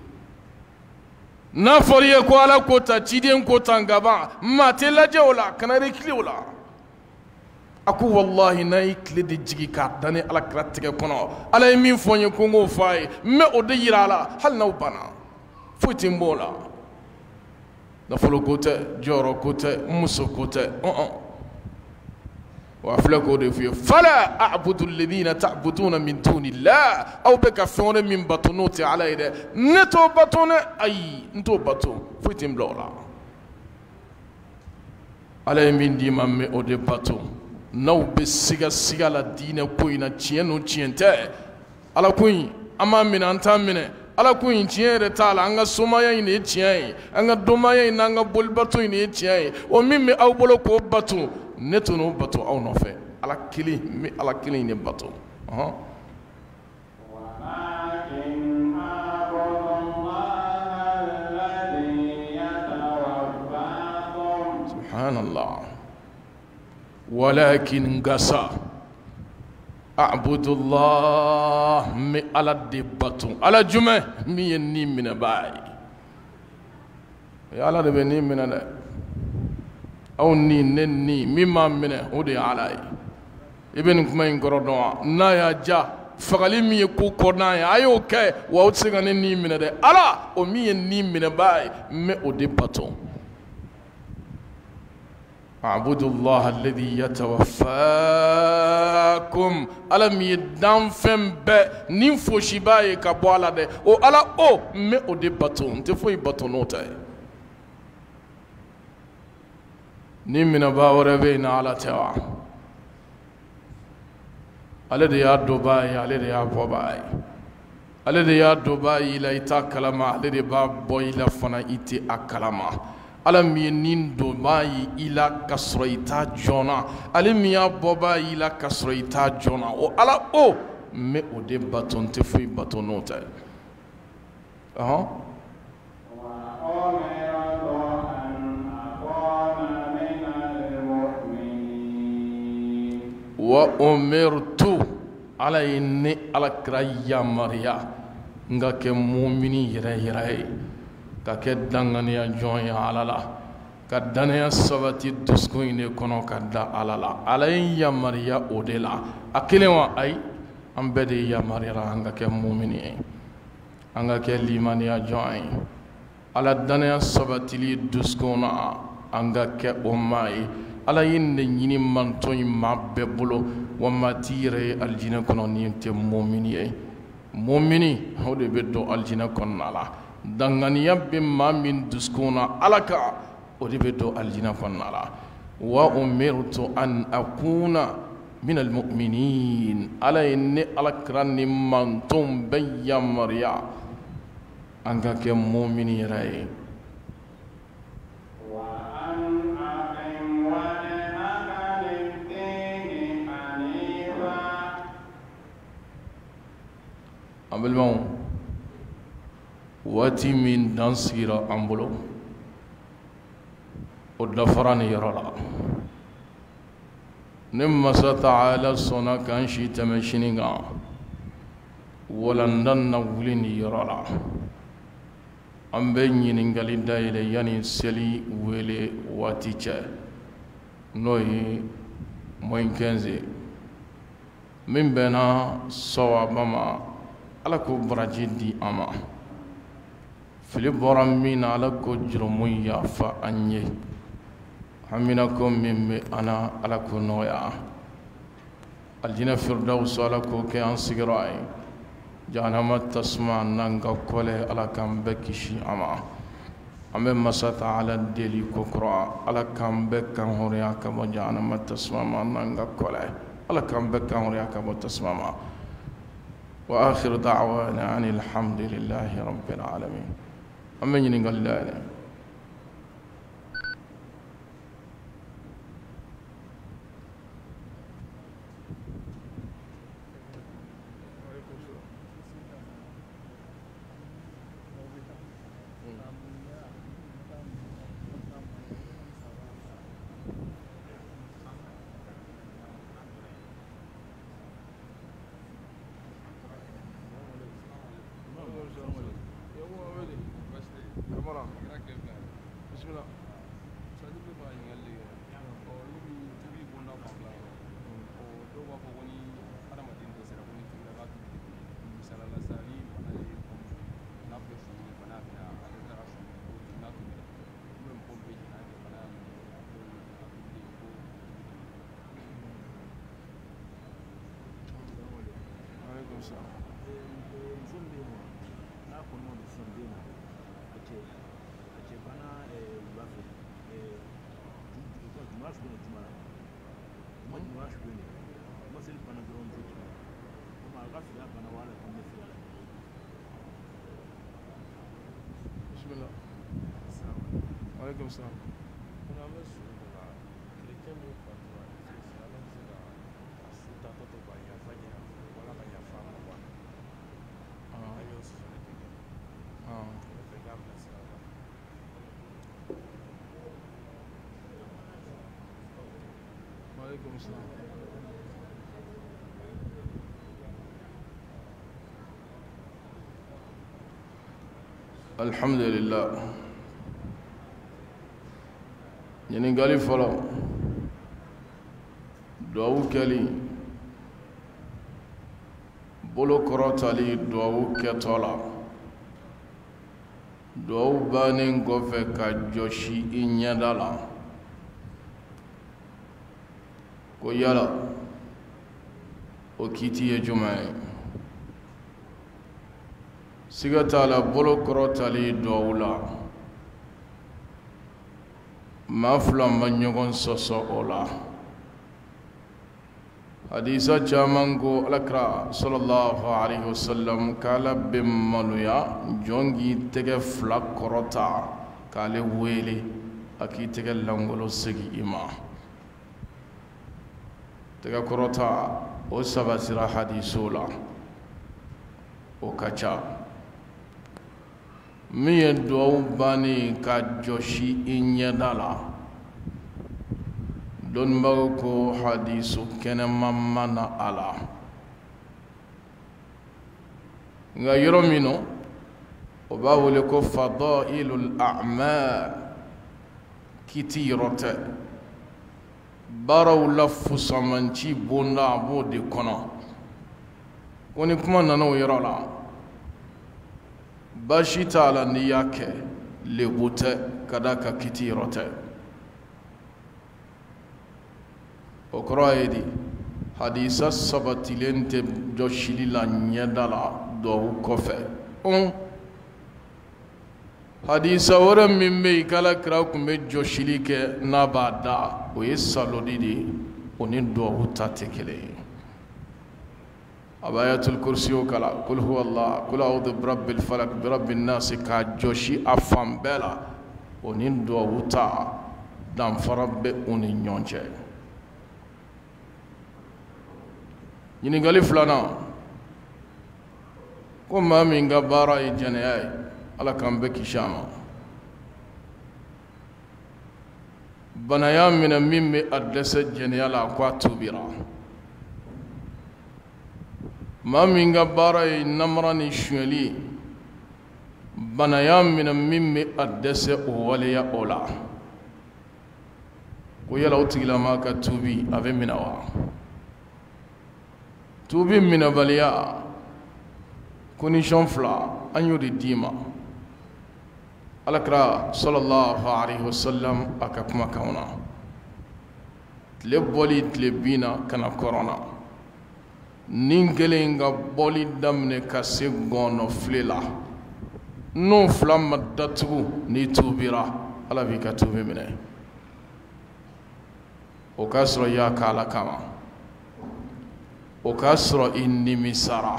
n'a fɔra i ye ko ala ko ta ciden ko ta nka ban maa tɛ lajɛ o la kana réclé o la a ko wallahi n'a ye tile de jigi k'a da ne alakira tɛgɛ kɔnɔ ala ye min fɔ n ye ko n k'o fɔ a ye n bɛ o de yira a la hali n'aw banna foyi tɛ n b'o la nafolo ko tɛ jɔyɔrɔ ko tɛ n muso ko tɛ وأفلكوا دفيو فلا أعبد الذين تعبدون من دون الله أو بكفون من بطنوت على إذا نتو بطون أي نتو بطون فيتم لولا على من دي مامي أو دي بطون نو بسيغا سيغا لا دين كوينا تشينو تشينتا على كوين أما من أنتا من ala ko in tiɲɛ yɛrɛ t'a la an ka somaya in de ye tiɲɛ ye an ka dɔnmaya in n'an ka bolibato in de ye tiɲɛ ye o min bɛ aw bolo k'o bato ne to n'o bato aw nɔfɛ ala kelen n bɛ ala kelen in de bato subhanallah walakin gasa Abdullah mi ala de baton ala jume mi ye ni mina bay ya ala de be ni mina de aw ni nen ni mi ma mina o de ala yi ibn kuma in gorodon na ya ja fagali mi ko korna ya ayo ke wa o tsinga ni mina de ala o mi ye ni mina bay me o de baton اعبدوا الله الذي يتوفاكم ألم يدام فم ب نيفو شباي كبوالا ده او على او مي او دي باتون تفوي باتونوتا نيمنا باور بين على توا على دي دبي على دي بوباي على دي دبي لا يتكلم على دي باب بوي لا فنا يتي اكلما alam ye nin do mai ila kasroita jona alim ya boba ila kasroita jona o ala o me o de baton te fui batonota wa umirtu ala inni ala kraya maria ngake mu'mini yere ka kɛ danganiya jɔn ye ala la ka danaya sabati dusukun in de kɔnɔ ka da ala la ala ye yamariya o de la a kelen wa ayi an bɛɛ de yamariyara an ka kɛ mumini ye an ka kɛ limaniya jɔn ye ala danaya sabatili dusukun na an ka kɛ o maa ye ala ye nin de ɲini manto in maa bɛɛ bolo wa maa t'i yɛrɛ ye alijinɛ kɔnɔ ni tɛ mumini ye mumini o de bɛ don alijinɛ kɔnɔna la danganiya bɛ maa min dusukun na ala ka o de bɛ don alijinɛ kɔnɔna la wa umirtu an akuna min almu'minin ala ye ne alakira ni mantonw bɛ yamariya an ka kɛ mumini yɛrɛ ye an balimaw waati min dan sigira an bolo o dafara ni yɔrɔ la ne masa taala sɔnna k'an si tɛmɛ sini kan walandan na wuli ni yɔrɔ la an bɛ ɲininkali dayɛlɛ yanni seli wele waati cɛ n'o ye moins 15 min bɛnna sawaba ma ala ko baraji di an ma fili bɔra min na ala ko jurumu yafa an ye hamina ko min bɛ an na ala ko nɔgɔya aljinɛ firdawusu ala ko kɛ an sigiyɔrɔ ye jahanama tasuma n'an ka kɔlɛ ala k'an bɛɛ kisi a ma an bɛ masa taala deli ko kɔrɔ ala k'an bɛɛ kan hɔrɔnya ka bɔ jahanama tasuma ma n'an ka kɔlɛ ala k'an bɛɛ kan hɔrɔnya ka bɔ tasuma ma wa akhiru da'wana anil hamdulillahi rabbil alamin an bɛ ɲininkali da yɛlɛ Walaikum salam. Walaikum salam. Alhamdulillah. Ɲininkali fɔlɔ duwawu kɛli bolo kɔrɔtali duwawu kɛtɔ la duwawu bannen kɔfɛ ka jɔsi I ɲɛda la ko yala o kiti ye jumɛn ye siga t'a la bolo kɔrɔtali duwawu la maa fila ma ɲɔgɔn sɔsɔ o la hadisa caman ko alakira sallallahu alaihi wasallam k'ala bɛ maloya jɔn k'i tɛgɛ fila kɔrɔta k'ale wele a k'i tɛgɛ langolo segin I ma tɛgɛ kɔrɔta o sabatira hadiso la o ka ca min ye duwawu bannen ka jɔsi I ɲɛda la dɔnnibagaw ko hadiso kɛnɛman ma na a la nka yɔrɔ min na o b'a wele ko fadailul a'mal kiti yɔrɔ tɛ baaraw la fusamanci bonda a b'o de kɔnɔ ko ni kuma nana o yɔrɔ la baasi t'a la n'i y'a kɛ lebu tɛ ka da ka kiti yɔrɔ tɛ o kɔrɔ ye di hadisa sabatilen tɛ jɔsili la ɲɛda la duwawu kɔfɛ hadisa wɛrɛ min bɛ yen k'Alakira tun bɛ jɔsili kɛ n'a b'a da o ye saloli de ye o ni duwawu ta tɛ kelen ye a bɛ ayatul kursiyo kala kul huwallah kul a'udhu birabbil falak birabbin nas k'a jɔsi a fan bɛɛ la o ni duwawu ta danfara bɛ u ni ɲɔgɔn cɛ ɲininkali filanan ko maa min ka baara ye jɛnɛya ye Ala k'an bɛɛ kisi a ma bana y'a minɛ min bɛ a dɛsɛ jɛnɛya la ko a tubira maa min ka baara ye namara ni sonyɛli ye bana y'a minɛ min bɛ a dɛsɛ o waleya o la ko yala o tigilamaa ka tuubi a bɛ minɛ wa tuubi minɛbaliya condition fila an y'o de d'i ma Alakira sallallahu alaihi wasallam a ka kumakanw na tile bɔli tile binna ka na kɔrɔna nin kelen ka bɔli daminɛ ka se gɔnɔfile la n'o fila ma datugu n'i tuubira Ala b'i ka tuubi minɛ o k'a sɔrɔ i y'a kɛ Ala kama o k'a sɔrɔ I nimisara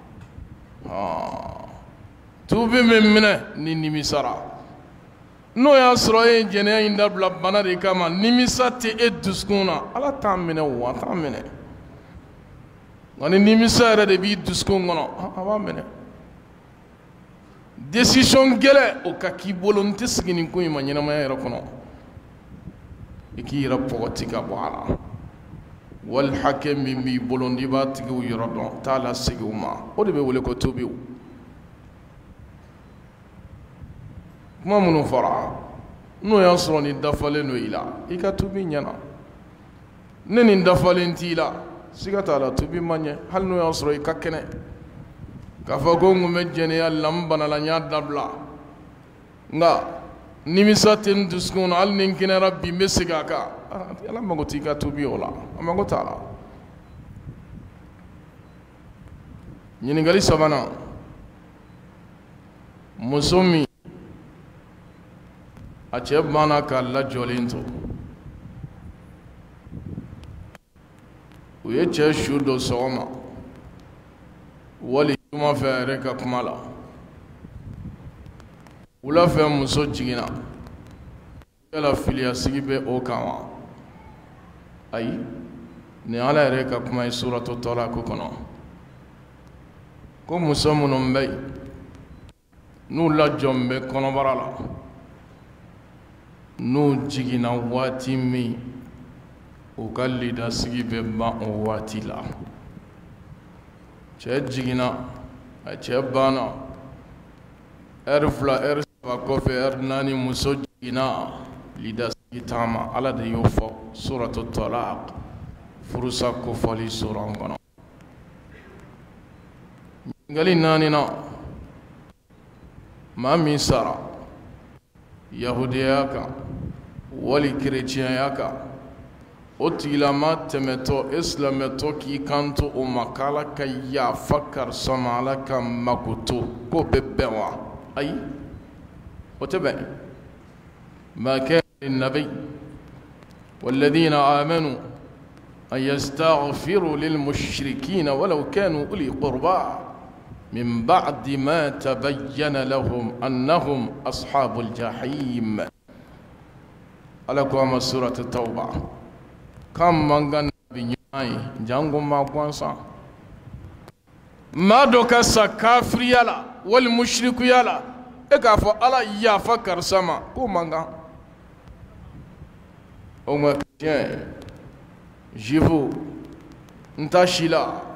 tuubi min minɛ ni nimisara n'o y'a sɔrɔ e ye jɛnɛya in dabila bana de kama nimisa tɛ e dusukun na Ala t'a minɛ o a t'a minɛ nka ni nimisa yɛrɛ de b'i dusukun kɔnɔ a b'a minɛ décision gɛlɛ o ka k'i bolo n tɛ sigi nin ko in ma ɲɛnamaya yɛrɛ kɔnɔ i k'i yɛrɛ pɔgɔti ka bɔ a la wali hakɛ min b'i bolo n'i b'a tigiw yɔrɔ dɔn t'a la segin o ma o de bɛ wele ko tuubiw kuma minnu fɔra n'o y'a sɔrɔ nin dafalen don i la i ka tuubi ɲɛna ne nin dafalen t'i la siga t'a la tuubi ma ɲɛ hali n'o y'a sɔrɔ i ka kɛnɛ k'a fɔ ko n tun bɛ jɛnɛya la n banala n y'a dabila nka nimisa tɛ n dusukun na hali ni n kɛnɛyara bi n bɛ segin a kan Ala mago t'i ka tuubi o la a mago t'a la ɲininkali sabanan muso min a cɛ banna k'a lajɔlen to u ye cɛ su don sɔgɔma wali juma fɛ a yɛrɛ ka kuma la wula fɛ muso jiginna yala filiya sigi bɛ o kan wa ayi ni ala yɛrɛ ka kuma ye suratu talaq kɔnɔ ko muso minnu bɛ yen n'u lajɔn bɛ kɔnɔbara la n'u jiginna waati min u ka lidasigi bɛ ban o waati la cɛ jiginna a cɛ banna ɛri fila ɛri saba kɔfɛ ɛri naani muso jiginna lidasigi taama ala de y'o fɔ suratu talaq furusa kofɔli suran kɔnɔ ɲininkali naani na maa min sara yahudiya kan wali kerecɛnya kan o tigilama tɛmɛtɔ isilamɛtɔ k'i kanto o ma k'ala ka yafa karisa ma ala ka makoto k'o bɛ bɛn wa ayi o tɛ bɛn ma kana linnabi walladhina amanu an yastaghfiru lilmushrikina walaw kanu uli qurba من بعد ما تبين لهم أنهم أصحاب الجحيم على قوام سورة التوبة كم من كان بنياي جانغو ما قوانسا ما دوكا سكافر يلا والمشرك يلا إكافو على يافكر سما كو مانغا أو ما كتين جيفو نتاشيلا